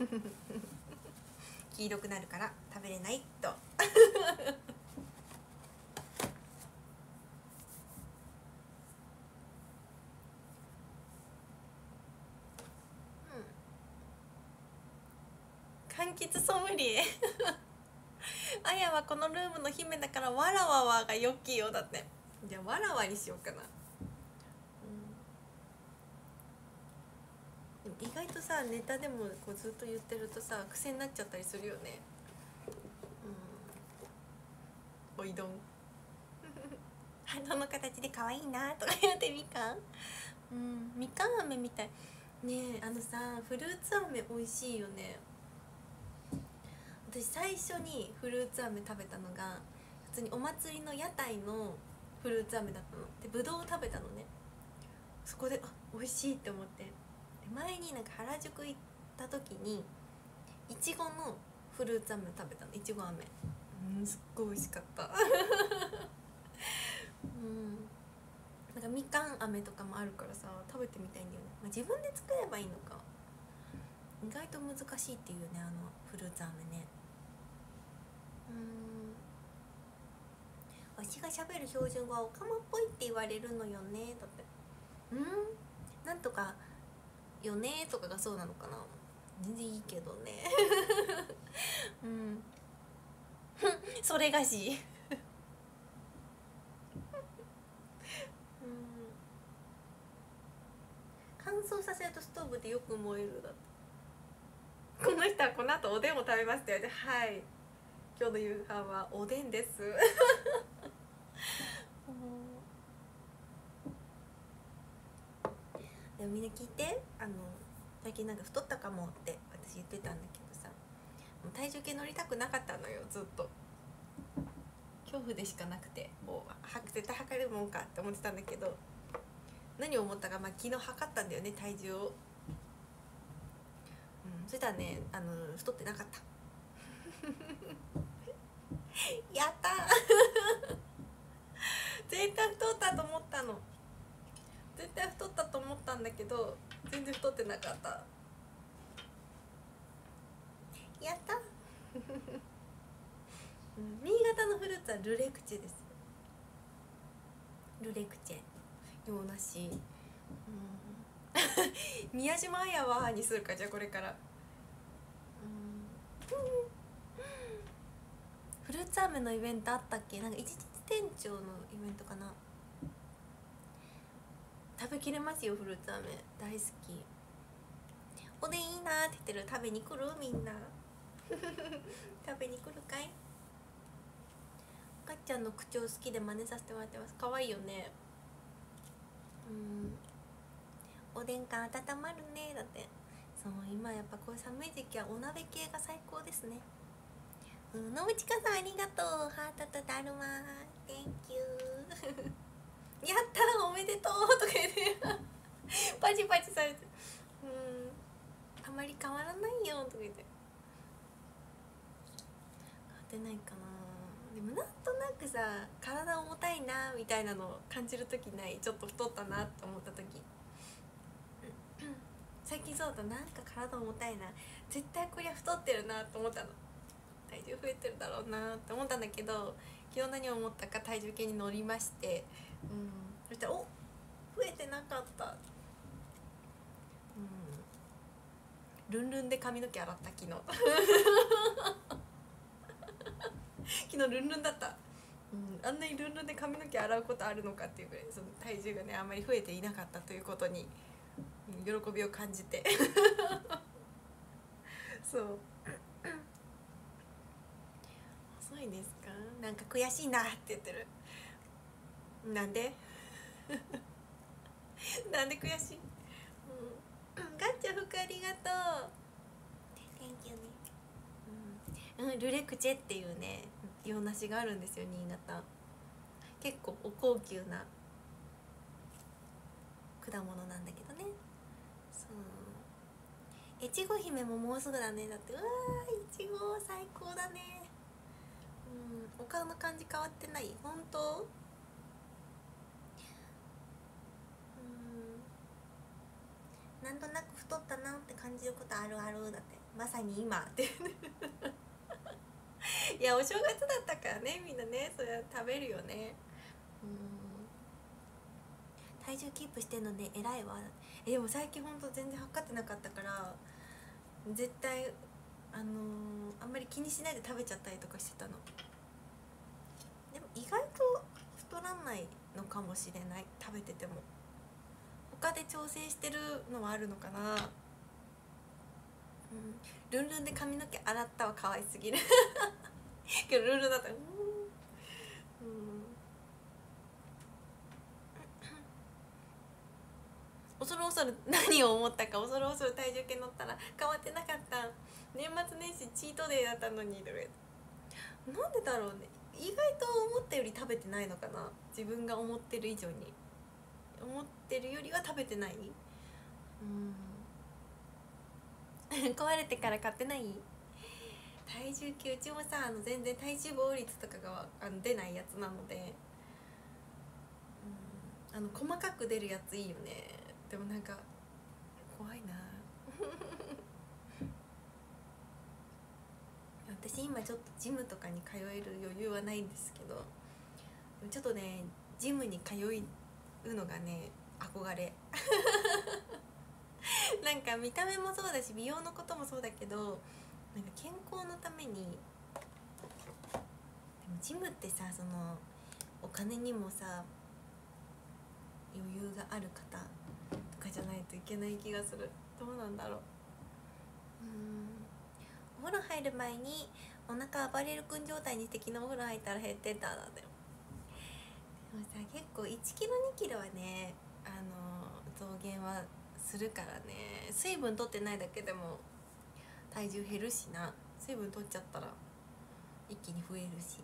[SPEAKER 1] 黄色くなるから食べれないと柑橘ソムリエあやはこのルームの姫だからわらわわがよきよだって。じゃあわらわにしようかな。うん、意外とさネタでもこうずっと言ってるとさ癖になっちゃったりするよね。うん、おいどん花の形で可愛いなとか言ってみかん、うん、みかん飴みたいね。えあのさフルーツ飴美味しいよね。私最初にフルーツ飴食べたのが普通にお祭りの屋台のフルーツ飴だったので、ぶどうを食べたのね。そこであ美味しいって思って、で前になんか原宿行った時にいちごのフルーツ飴食べたの。いちご飴、うんすっごい美味しかったうんなんかみかん飴とかもあるからさ食べてみたいんだよね、まあ、自分で作ればいいのか。意外と難しいっていうね、あのフルーツ飴ね。うんわしがしゃべる標準語はオカマっぽいって言われるのよねだって。うんなんとかよねとかがそうなのかな。全然いいけどねうんそれがしうん乾燥させるとストーブでよく燃えるだって。この人はこの後おでんを食べますって言われて、はい今日の夕飯はおでんですでもみんな聞いて、あの最近なんか太ったかもって私言ってたんだけどさ、もう体重計乗りたくなかったのよずっと。恐怖でしかなくて、もう絶対測るもんかって思ってたんだけど、何を思ったか、まあ、昨日測ったんだよね体重を、うん、そしたらねあの太ってなかったやった絶対太ったと思ったの。絶対太ったと思ったんだけど全然太ってなかった。 だルレクチェです。ルレクチェ洋梨、うん、宮島彩はにするか。じゃあこれから、うん、フルーツ飴のイベントあったっけ。なんか一日店長のイベントかな。食べきれますよフルーツ飴大好き。おでんいいなって言ってる。食べに来るみんな食べに来るかい。かっちゃんの口調好きで真似させてもらってます。可愛いよね。うん、おでんか温まるね。だってそう、今やっぱこういう寒い時期はお鍋系が最高ですね。うん、のぶちかさんありがとう。ハートとだるま Thank you やったーおめでとうとか言ってパチパチされて、うん、あまり変わらないよとか言って変わってないかな。でもなんとなくさ、体重たいなみたいなのを感じる時ない？ちょっと太ったなって思った時最近そうだ、なんか体重たいな、絶対こりゃ太ってるなって思ったの。体重増えてるだろうなって思ったんだけど、昨日何を思ったか体重計に乗りまして、うん、そしたらお増えてなかった、うん、ルンルンで髪の毛洗った昨日昨日ルンルンだった、うん、あんなにルンルンで髪の毛洗うことあるのかっていうぐらい、その体重がねあんまり増えていなかったということに、うん、喜びを感じてそう遅いですか。なんか悔しいなって言ってる。なんでなんで悔しい、うん、ガッチャ服ありがとう Thank you ね、うん、うん、ルレクチェっていうね洋梨があるんですよ新潟。結構お高級な果物なんだけどね。そう、いちご姫ももうすぐだね。だってうわーいちご最高だね。うん、お顔の感じ変わってない？本当？うん、なんとなく太ったなって感じることあるある。だってまさに今っていやお正月だったからね、みんなねそれは食べるよね。うん、体重キープしてんのね偉いわ。えでも最近ほんと全然測ってなかったから絶対あのー、あんまり気にしないで食べちゃったりとかしてたの。でも意外と太らないのかもしれない。食べてても他で調整してるのはあるのかな。うん、ルンルンで髪の毛洗ったは可愛すぎるけどルンルンだったらうん、恐る恐る何を思ったか。恐る恐る体重計乗ったら変わってなかった。年末年始チートデーだったのにとか言って、なんでだろうね。意外と思ったより食べてないのかな。自分が思ってる以上に、思ってるよりは食べてない。うん壊れてから買ってない。体重計うちもさ、あの全然体脂肪率とかがあの出ないやつなので、うん、あの細かく出るやついいよね。でもなんか怖いな私今ちょっとジムとかに通える余裕はないんですけど、でもちょっとねジムに通うのがね憧れなんか見た目もそうだし美容のこともそうだけど、なんか健康のために、でもジムってさ、そのお金にもさ余裕がある方とかじゃないといけない気がする。どうなんだろう。うーん、お風呂入る前にお腹暴れる君状態にして昨日お風呂入ったら減ってただって。でもさ結構いちキロにキロはねあの増減はするからね。水分取ってないだけでも体重減るしな。水分取っちゃったら一気に増えるし、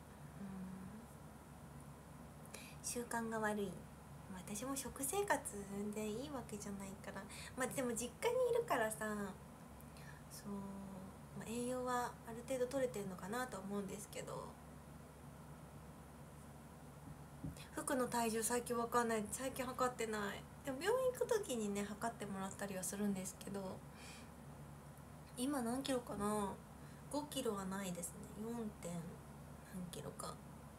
[SPEAKER 1] うん、習慣が悪い。私も食生活全然いいわけじゃないから、まあでも実家にいるからさ、そう、まあ、栄養はある程度取れてるのかなとは思うんですけど、服の体重最近わかんない。最近測ってない。でも病院行く時にね測ってもらったりはするんですけど、今何キロかな。ごキロはないですね。 よん. 点何キロか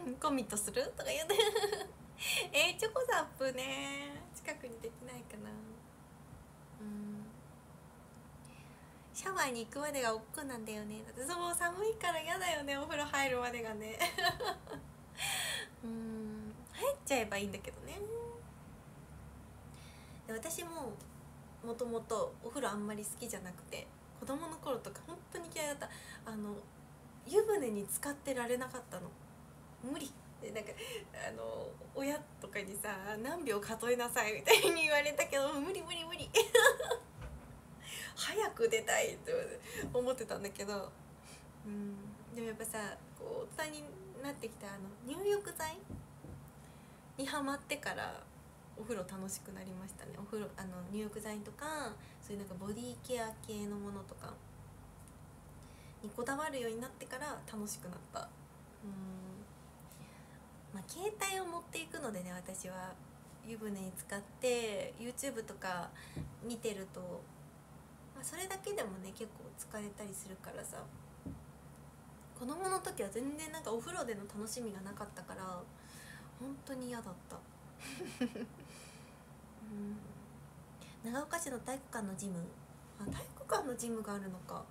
[SPEAKER 1] コミットするとか言ってえー、チョコザップね近くにできないかな。うん、シャワーに行くまでが億劫なんだよね。だってそう寒いから嫌だよね、お風呂入るまでがねうん入っちゃえばいいんだけどね。で私ももともとお風呂あんまり好きじゃなくて、子供の頃とか本当に嫌いだった。あの湯船に浸かってられなかったの。無理で、なんかあの親とかにさ何秒数えなさいみたいに言われたけど無理無理無理早く出たいって思ってたんだけど、うん、でもやっぱさこう大人になってきたあの入浴剤にハマってからお風呂楽しくなりましたね。お風呂あの入浴剤とかそういうなんかボディケア系のものとかにこだわるようになってから楽しくなった。うん、まあ携帯を持っていくのでね、私は湯船に浸かって YouTube とか見てると、まあ、それだけでもね結構疲れたりするからさ、子供の時は全然なんかお風呂での楽しみがなかったから本当に嫌だったうん、長岡市の体育館のジム、あ、体育館のジムがあるのか。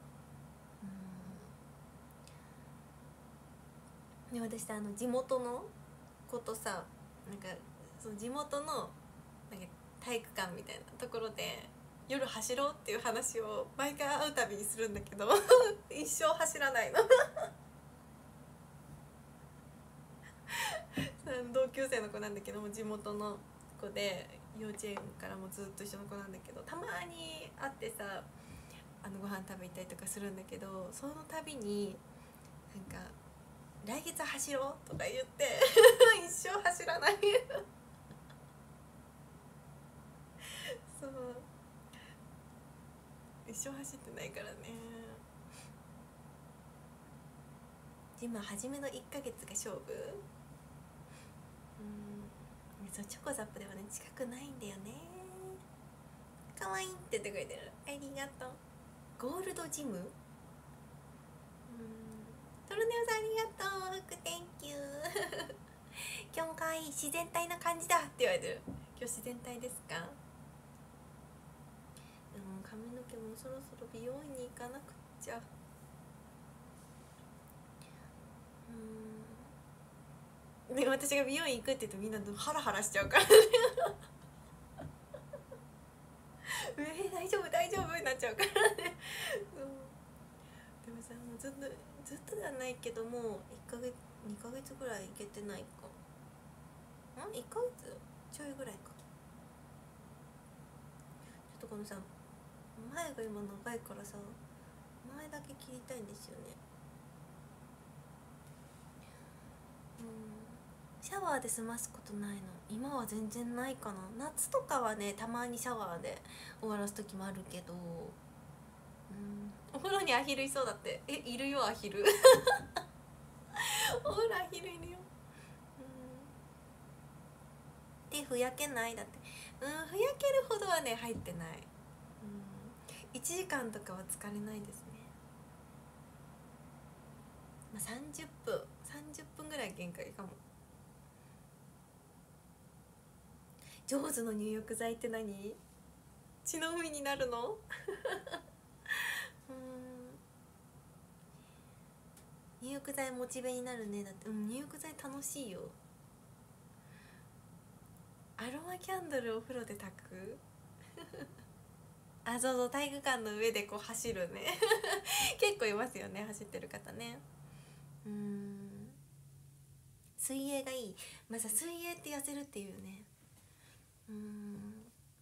[SPEAKER 1] うん、で私あの地元の子とさ、なんかその地元のなんか体育館みたいなところで夜走ろうっていう話を毎回会うたびにするんだけど一生走らないの同級生の子なんだけども、地元の子で幼稚園からもずっと一緒の子なんだけど、たまに会ってさあのご飯食べ行ったりとかするんだけど、その度になんか来月走ろうとか言って一生走らないそう一生走ってないからね。ジム初めのいっかげつが勝負。うん、そうチョコザップではね近くないんだよね。かわいいって言ってくれてる、ありがとう。ゴールドジム、うん、トルネオさんありがとう。服 Thank you 今日もかわいい自然体な感じだって言われてる。今日自然体ですか。でも髪の毛もそろそろ美容院に行かなくちゃ。うん、で私が美容院行くって言うとみんなハラハラしちゃうからねえー、大丈夫大丈夫になっちゃうからねでもさもうずっとずっとではないけどもいっかげつにかげつぐらい行けてないかん、いっかげつちょいぐらいか。ちょっとこのさ前が今長いからさ前だけ切りたいんですよね。うん、シャワーで済ますことないの今は全然ないかな。夏とかはねたまにシャワーで終わらす時もあるけど、うん、お風呂にアヒルいそうだって。え、いるよアヒルお風呂アヒルいるよ。うん、でふやけないだって。うん、ふやけるほどはね入ってない。うん、いちじかんとかは疲れないですね。まあ、さんじゅっぷんさんじゅっぷんぐらい限界かも。ジョーズの入浴剤って何？血の海になるのうん入浴剤モチベになるね。だって、うん、入浴剤楽しいよ。アロマキャンドルお風呂で炊くあ、そうそう、体育館の上でこう走るね結構いますよね、走ってる方ね。うーん水泳がいい。まあさ水泳って痩せるっていうね。うーん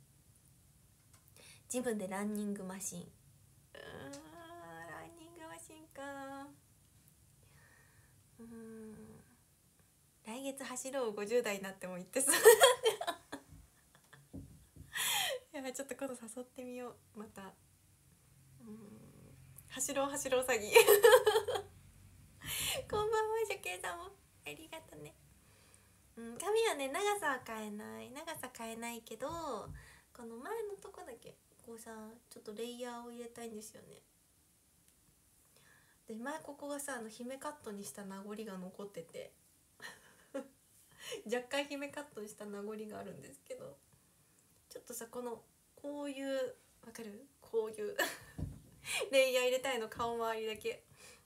[SPEAKER 1] ジムでランニングマシン、うーんランニングマシンか。うーん来月走ろうごじゅう代になっても言ってそうやばい、ちょっと今度誘ってみようまた。うん走ろう走ろう詐欺こんばんは、シャケイさんもありがとね。うん、髪はね長さは変えない、長さ変えないけどこの前のとこだけこうさちょっとレイヤーを入れたいんですよね。で前ここがさあの姫カットにした名残が残ってて、 若干姫カットした名残があるんですけど、ちょっとさ、このこういうわかるこういうレイヤー入れたいの、顔周りだけ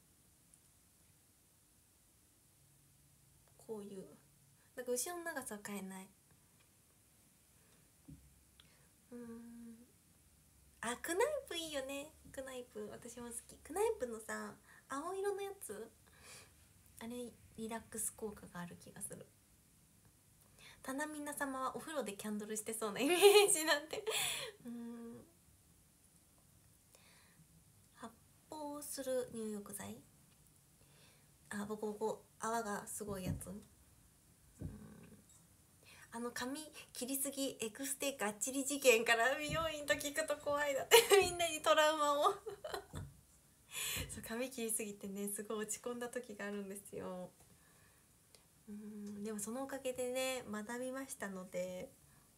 [SPEAKER 1] こういう、なんか後ろの長さは変えない。うーん、あ、クナイプいいよね。クナイプ私も好き。クナイプのさ青色のやつ、あれリラックス効果がある気がする。タナミナ様はお風呂でキャンドルしてそうなイメージなんてうーん、発泡する入浴剤、あ、ボコボコ泡がすごいやつ。うーん、あの髪切りすぎエクステガッチリ事件から美容院と聞くと怖いだってみんなにトラウマをそう、髪切りすぎてね、すごい落ち込んだ時があるんですよ。うーん、でもそのおかげでね学びましたので、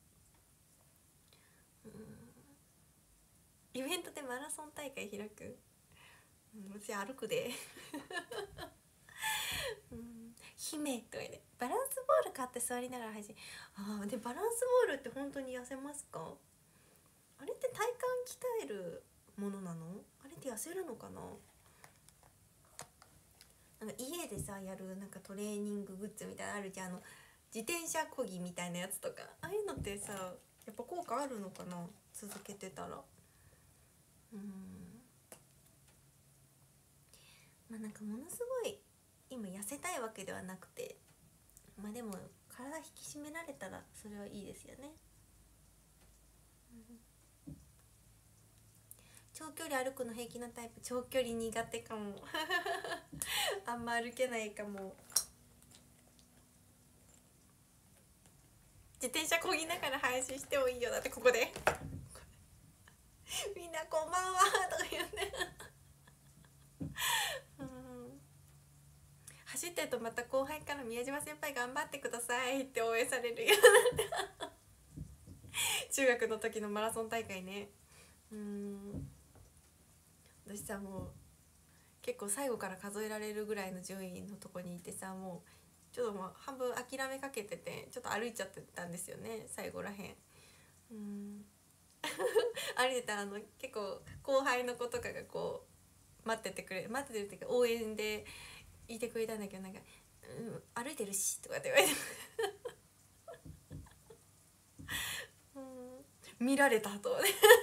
[SPEAKER 1] うーん、イベントでマラソン大会開く、うん、私歩くでうん、姫とかね、バランスボール買って座りながら配信。ああ、でバランスボールって本当に痩せますか？あれって体幹鍛えるものなの？あれって痩せるのかな？なんか家でさやるなんかトレーニンググッズみたいなのあるじゃん、あの自転車こぎみたいなやつとか、ああいうのってさやっぱ効果あるのかな、続けてたら。うーん、まあなんかものすごい今痩せたいわけではなくて、まあでも体引き締められたらそれはいいですよね。うん、長距離歩くの平気なタイプ？長距離苦手かもあんま歩けないかも。自転車こぎながら配信してもいいよ。だってここでみんなこんばんはとか言うねうん、走ってるとまた後輩から宮島先輩頑張ってくださいって応援されるよ中学の時のマラソン大会ね。うーん、私さもう結構最後から数えられるぐらいの順位のとこにいてさ、もうちょっともう半分諦めかけてて、ちょっと歩いちゃってたんですよね最後らへん。うーん歩いてたらあの結構後輩の子とかがこう待っててくれ待っててるっていうか応援でいてくれたんだけど、なんか、うん、歩いてるしとかって言われてうん、見られたと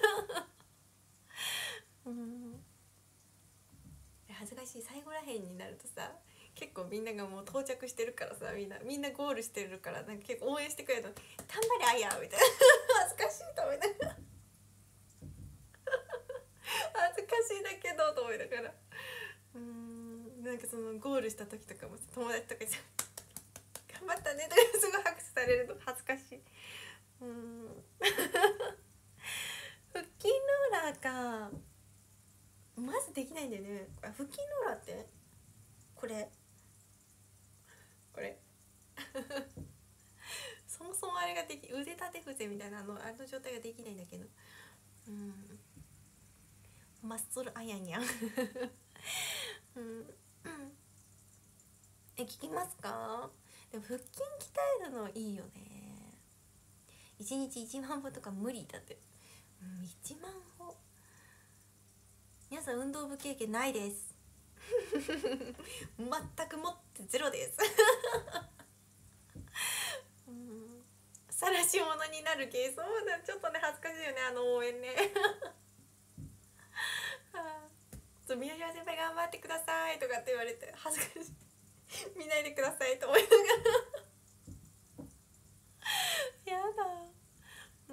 [SPEAKER 1] うん恥ずかしい。最後らへんになるとさ結構みんながもう到着してるからさ、みんなみんなゴールしてるから、なんか結構応援してくれるの「頑張れあや」みたいな恥ずかしいと思いながら恥ずかしいだけどと思いながら、うーん、なんかそのゴールした時とかも友達とかじゃ「頑張ったね」とかすごい拍手されるの恥ずかしい。うーん腹筋ローラーか、まずできないんだよね。あ、腹筋ローラーってこれこれそもそもあれができ、腕立て伏せみたいなあのあの状態ができないんだけど、うん、マッスルアヤンやんうん、うん、え、聞きますか？でも腹筋鍛えるのいいよね。いちにちいちまん歩とか無理だって、うん、いちまん歩。皆さん運動部経験ないです全くもってゼロですうん晒し者になる系、そうだ、ちょっとね恥ずかしいよねあの応援ねそう、宮島先輩頑張ってくださいとかって言われて恥ずかしい見ないでくださいと思いながらやだ。うん、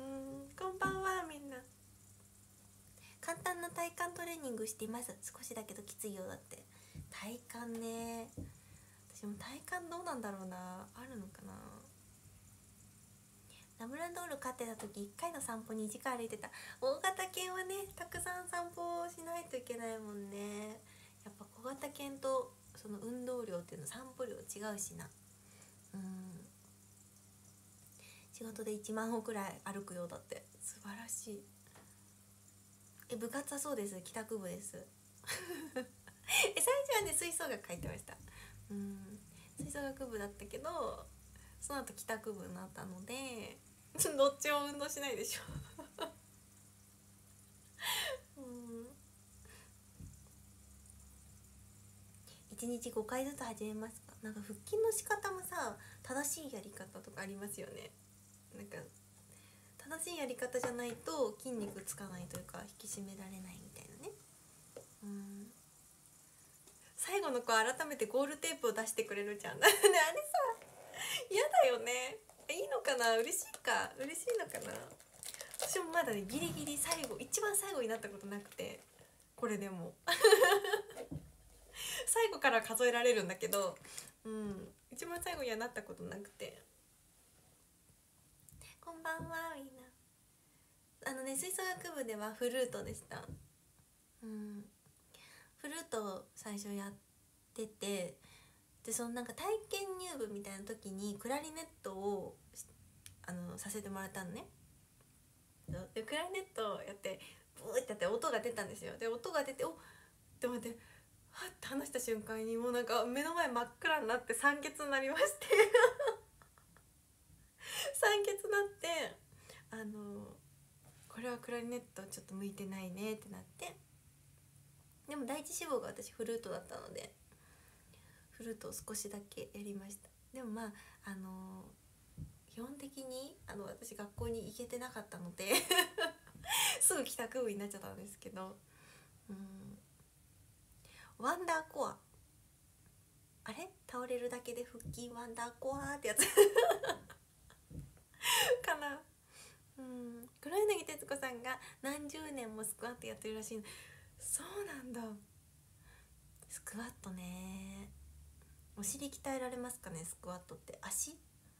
[SPEAKER 1] こんばんはみんな。簡単な体幹トレーニングしています。少しだけどきついようだって。体幹ね、私も体幹どうなんだろうな、あるのかな。ラブラドール飼ってた時いっかいの散歩にじかん歩いてた。大型犬はねたくさん散歩しないといけないもんね。やっぱ小型犬とその運動量っていうの散歩量違うしな。うん、仕事でいちまん歩くらい歩くようだって。素晴らしい。え、部活はそうです、帰宅部ですえ、最初はね吹奏楽書いてました。うん、吹奏楽部だったけどその後帰宅部になったのでどっちも運動しないでしょうんいちにちごかいずつ始めますか。なんか腹筋の仕方もさ正しいやり方とかありますよね。なんか正しいやり方じゃないと筋肉つかないというか引き締められないみたいなね。うん最後の子改めてゴールテープを出してくれるじゃんあれさ嫌だよね。いいのかな、嬉しいか嬉しいのかな。私もまだねギリギリ最後一番最後になったことなくて、これでも最後から数えられるんだけど、うん一番最後にはなったことなくて。こんばんはみんな。あのね吹奏楽部ではフルートでした。うんフルートを最初やってて、でそのなんか体験入部みたいな時にクラリネットをあのさせてもらったのね。でクラリネットをやってブーってやって音が出たんですよ。で音が出ておっって思ってはって話した瞬間にもうなんか目の前真っ暗になって酸欠になりまして酸欠になってあのこれはクラリネットちょっと向いてないねってなって、でも第一志望が私フルートだったのでフルートを少しだけやりました。でもまああの基本的にあの私学校に行けてなかったのですぐ帰宅部になっちゃったんですけど、うんワンダーコアあれ倒れるだけで腹筋ワンダーコアってやつかな。うん黒柳徹子さんが何十年もスクワットやってるらしいの。そうなんだ。スクワットね、お尻鍛えられますかね。スクワットって足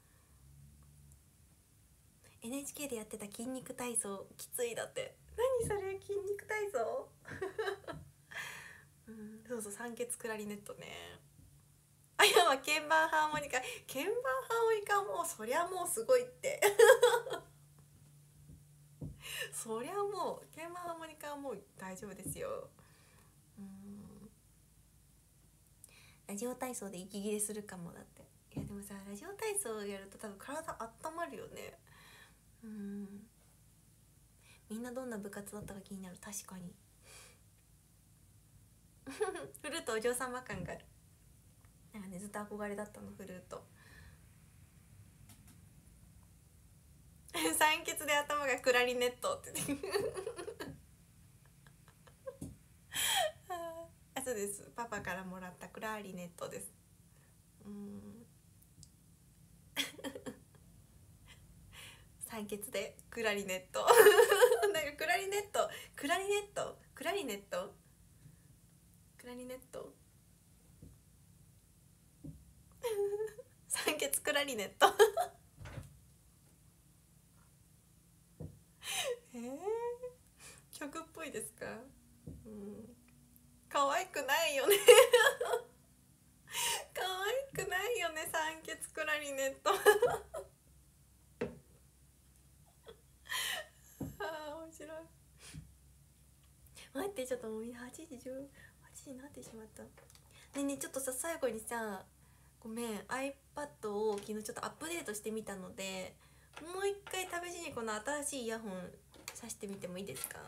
[SPEAKER 1] エヌエイチケー でやってた筋肉体操きついだって。何それ筋肉体操うんそうそう酸欠クラリネットね。あやは鍵盤ハーモニカ鍵盤ハーモニカはもうそりゃもうすごいってそりゃもう鍵盤ハーモニカはもう大丈夫ですよ。うんラジオ体操で息切れするかも。だっていやでもさラジオ体操やると多分体温まるよね。うんみんなどんな部活だったか気になる。確かにフルートお嬢様感がある。なんかねずっと憧れだったのフルート酸欠で頭がクラリネットってあそうです、パパからもらったクラリネットです。うん酸欠でクラリネットなんかクラリネットクラリネットクラリネットクラリネット酸欠クラリネットえー、曲っぽいですか。うん可愛くないよね可愛くないよね酸欠クラリネットあー面白い。待ってちょっともうはちじじゅうはちじになってしまった。ねえねえちょっとさ最後にさごめん iPad を昨日ちょっとアップデートしてみたのでもう一回試しにこの新しいイヤホンさしてみてもいいですか。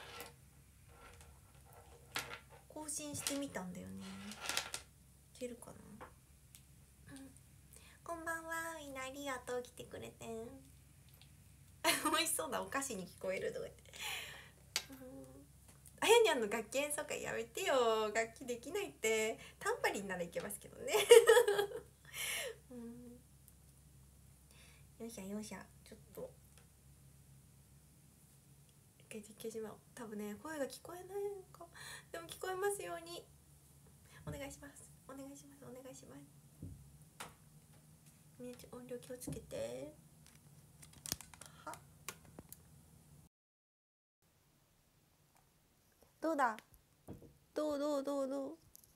[SPEAKER 1] 更新してみたんだよね。いけるかな、うん、こんばんはみんなありがとう来てくれて美味しそうなお菓子に聞こえるとか言って、うんあやにゃんの楽器演奏会やめてよ。楽器できないって。タンバリンならいけますけどね、うん、よっしゃよっしゃちょっと一回実験しまおう。多分ね声が聞こえないのか。でも聞こえますようにお願いしますお願いしますお願いします。みんな音量気をつけて。はどうだどうどうどうどう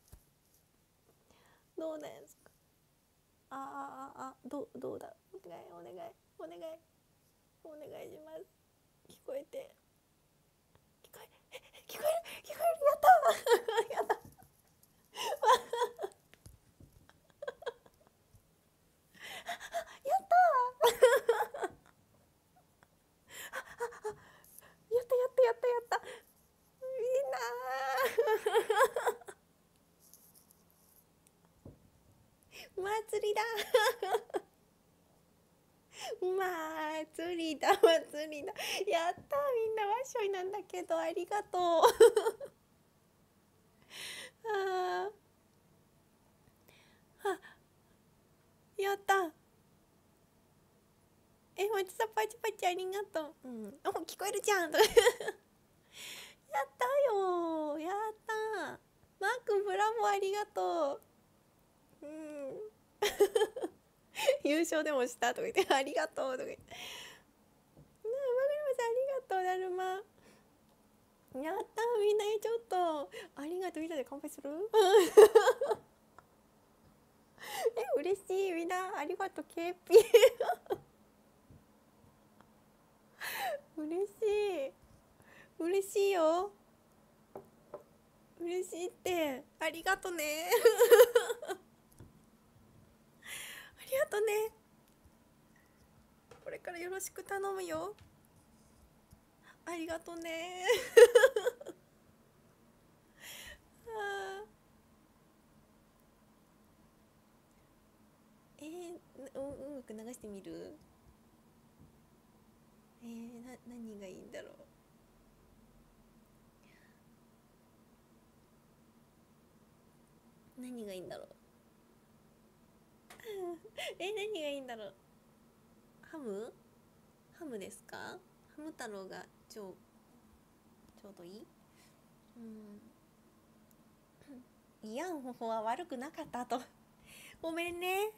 [SPEAKER 1] どうですか。ああああどうどうだお願いお願いお願いお願いします。聞こえて聞こえ聞こえる聞こえるやったやったや祭りだ祭りだ。やった、みんなわっしょいなんだけど、ありがとう。ああ、やった。え、まちさパチパチありがとう。うん、お、聞こえるじゃん。やったよ、やった。マー君ブラボー、ありがとう。うん。優勝でもしたとか言って、ありがとうとか言って。なあ、マグロさんありがとう、だるま。やった、みんなちょっとありがとう。みんなで乾杯する？え、嬉しい、みんなありがとう。 ケーピー 嬉しい、嬉しいよ、嬉しいって。ありがとね。ありがとね。これからよろしく頼むよ。ありがとね。あー、えー、音楽流してみる？えー、な、何がいいんだろう。何がいいんだろう。え、何がいいんだろう。ハム？ハムですか？ハム太郎がちょちょうどいい。うん。イヤン方法は悪くなかったと。ごめんね。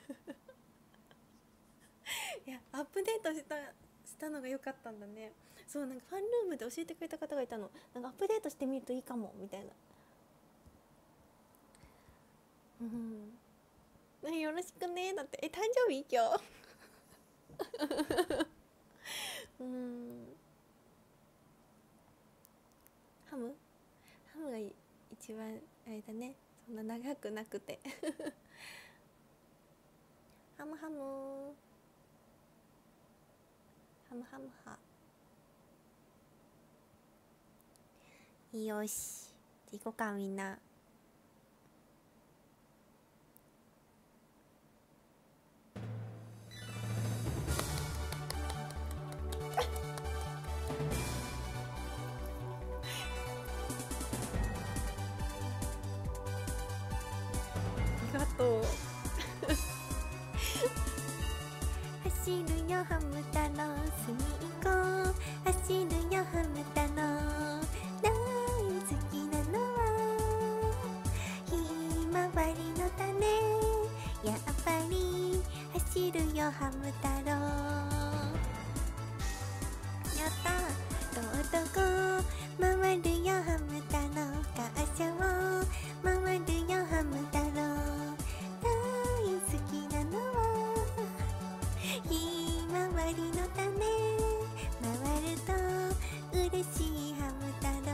[SPEAKER 1] いや、アップデートしたしたのが良かったんだね。そう、なんかファンルームで教えてくれた方がいたの。なんかアップデートしてみるといいかもみたいな。うん。よろしくねだって。え、誕生日今日。うん。ハム？ハムが一番あれだね。そんな長くなくて。ハムハム。ハムハムハ。よし。行こうかみんな。ありがとう。走るよハム太郎、隅っこ走るよハム太郎、大好きなのはひまわりの種、やっぱり走るよハム太郎。やった、とうとこ回るよハム太郎、会社を回るよハム太郎、大好きなのはひまわりの種、回ると嬉しいハム太郎。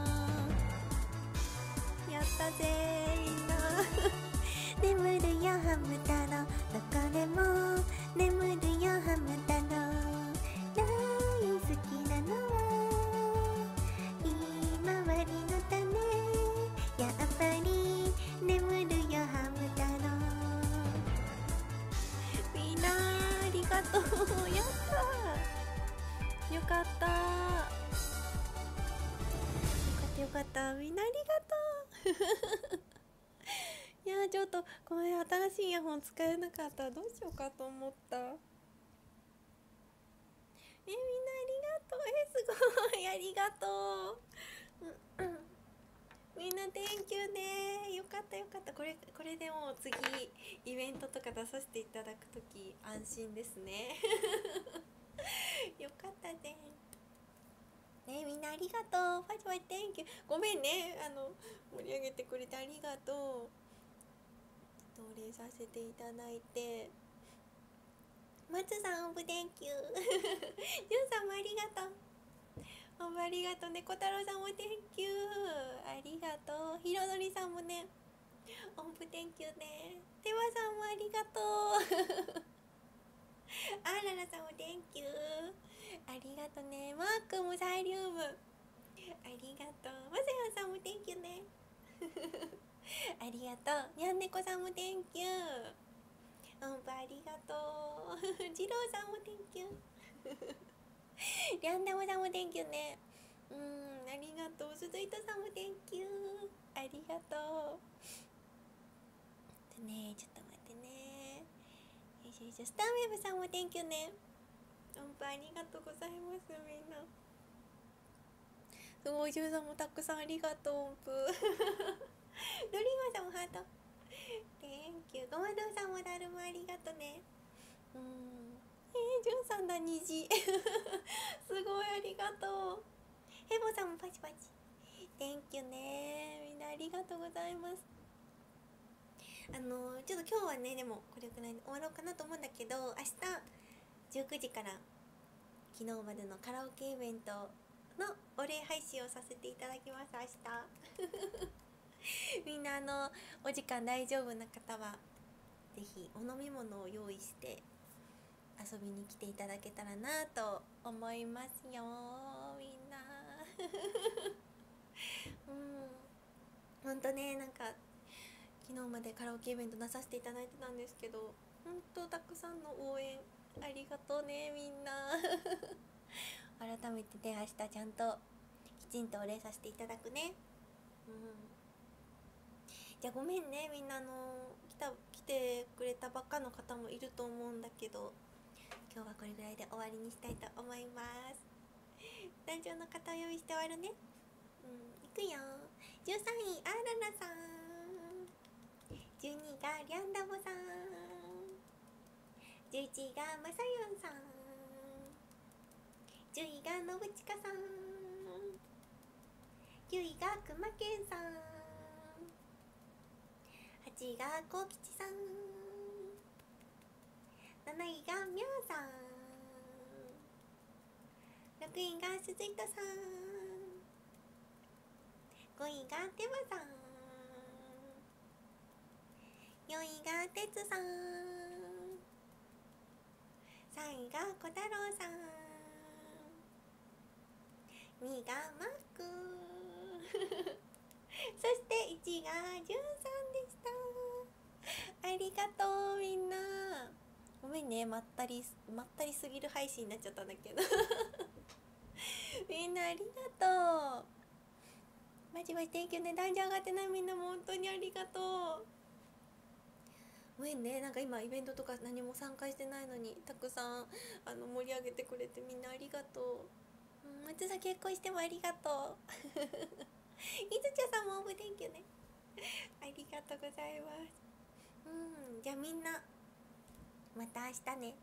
[SPEAKER 1] やったぜみんな。眠るよハム太郎、どこでも眠るよハム太郎、大好きなのはひまわりの種、やっぱり眠るよハム太郎。みんなありがとう。やったー、よかったー、よかったよかった、みんなありがとう。いやー、ちょっとこれ新しいイヤホン使えなかったらどうしようかと思った。え、みんなありがとう。え、すごいありがとう。みんな Thank you ね。よかったよかった。これこれでもう次イベントとか出させていただくとき安心ですね。よかったね。ね、みんなありがとう。ファイファイ Thank you。ごめんね、あの盛り上げてくれてありがとう。お礼させていただいて、松さんオブ Thank you。 ジュンさんもありがとう。オブありがとう。猫太郎さんも Thank you。 ありがとう。ひろのりさんもね、オブ Thank you ね。てわさんもありがとう。あららさんも Thank you。 ありがとうね。マークもサイリウムありがとう。まさやんさんも Thank you ね。ありがとう。にゃんねこさんも Thank you。 ぷありがとう二郎さんも Thank you リャンダモさんも Thank you ね。うん、ありがとう。鈴井さんも Thank you ありがとう。でね、ちょっと待ってね。よいしょよいしょ。スターウェブさんも Thank you ね。音符ありがとうございます。みんなすごい。ジュンさんもたくさんありがとう。音符ドリーマさんもハート Thank you。ごまどうさんもだるまありがとね。うん、えー、ジュンさんだ虹すごいありがとう。ヘボさんもパチパチ Thank you ね。みんなありがとうございます。あのー、ちょっと今日はね、でもこれくらいで終わろうかなと思うんだけど、明日じゅうくじから昨日までのカラオケイベントのお礼配信をさせていただきます。明日みんなあのお時間大丈夫な方はぜひお飲み物を用意して遊びに来ていただけたらなと思いますよ、みんなうん、ほんとね、なんか昨日までカラオケイベント出させていただいてたんですけど、ほんとたくさんの応援ありがとうね、みんな改めてね、明日ちゃんときちんとお礼させていただくね。うん、じゃあごめんね、みんなあの来た来てくれたばっかの方もいると思うんだけど、今日はこれぐらいで終わりにしたいと思います。壇上の方を呼びして終わるね。うん、いくよ。じゅうさんいあららさん、じゅうにいがリャンダボさん、じゅういちいがまさよんさん、じゅういがのぶちかさん、きゅういがくまけんさん、はちいがこうきちさん、なないがみょうさん、ろくいがすずいとさん、ごいがてばさん、よんいがてつさん、さんいがこたろうさん、にいがマックそしていちいがじゅんさんでした。ありがとう、みんな。ごめんね、まったりまったりすぎる配信になっちゃったんだけどみんなありがとう。マジマジ Thank you ね。男女上がってないみんなも本当にありがとう。ごめんね、なんか今イベントとか何も参加してないのにたくさんあの盛り上げてくれてみんなありがとう。うん、松さん結婚してもありがとういつちゃさんもオブ Thank you ねありがとうございます。うん、じゃあみんなまた明日ね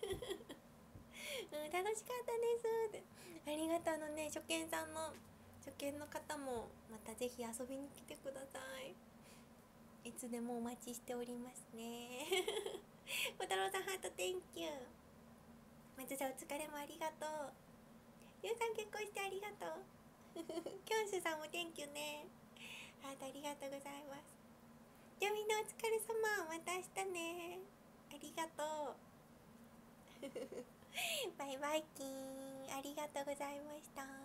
[SPEAKER 1] うん、楽しかったです。ありがとう。あのね、初見さんの初見の方もまたぜひ遊びに来てください。いつでもお待ちしておりますね小太郎さんハート Thank you。 松さんお疲れもありがとう。ゆうさん結婚してありがとうキョンスさんも Thank you ね。ハートありがとうございます。じゃあみんなお疲れ様。また明日ね。ありがとうバイバイキーン。ありがとうございました。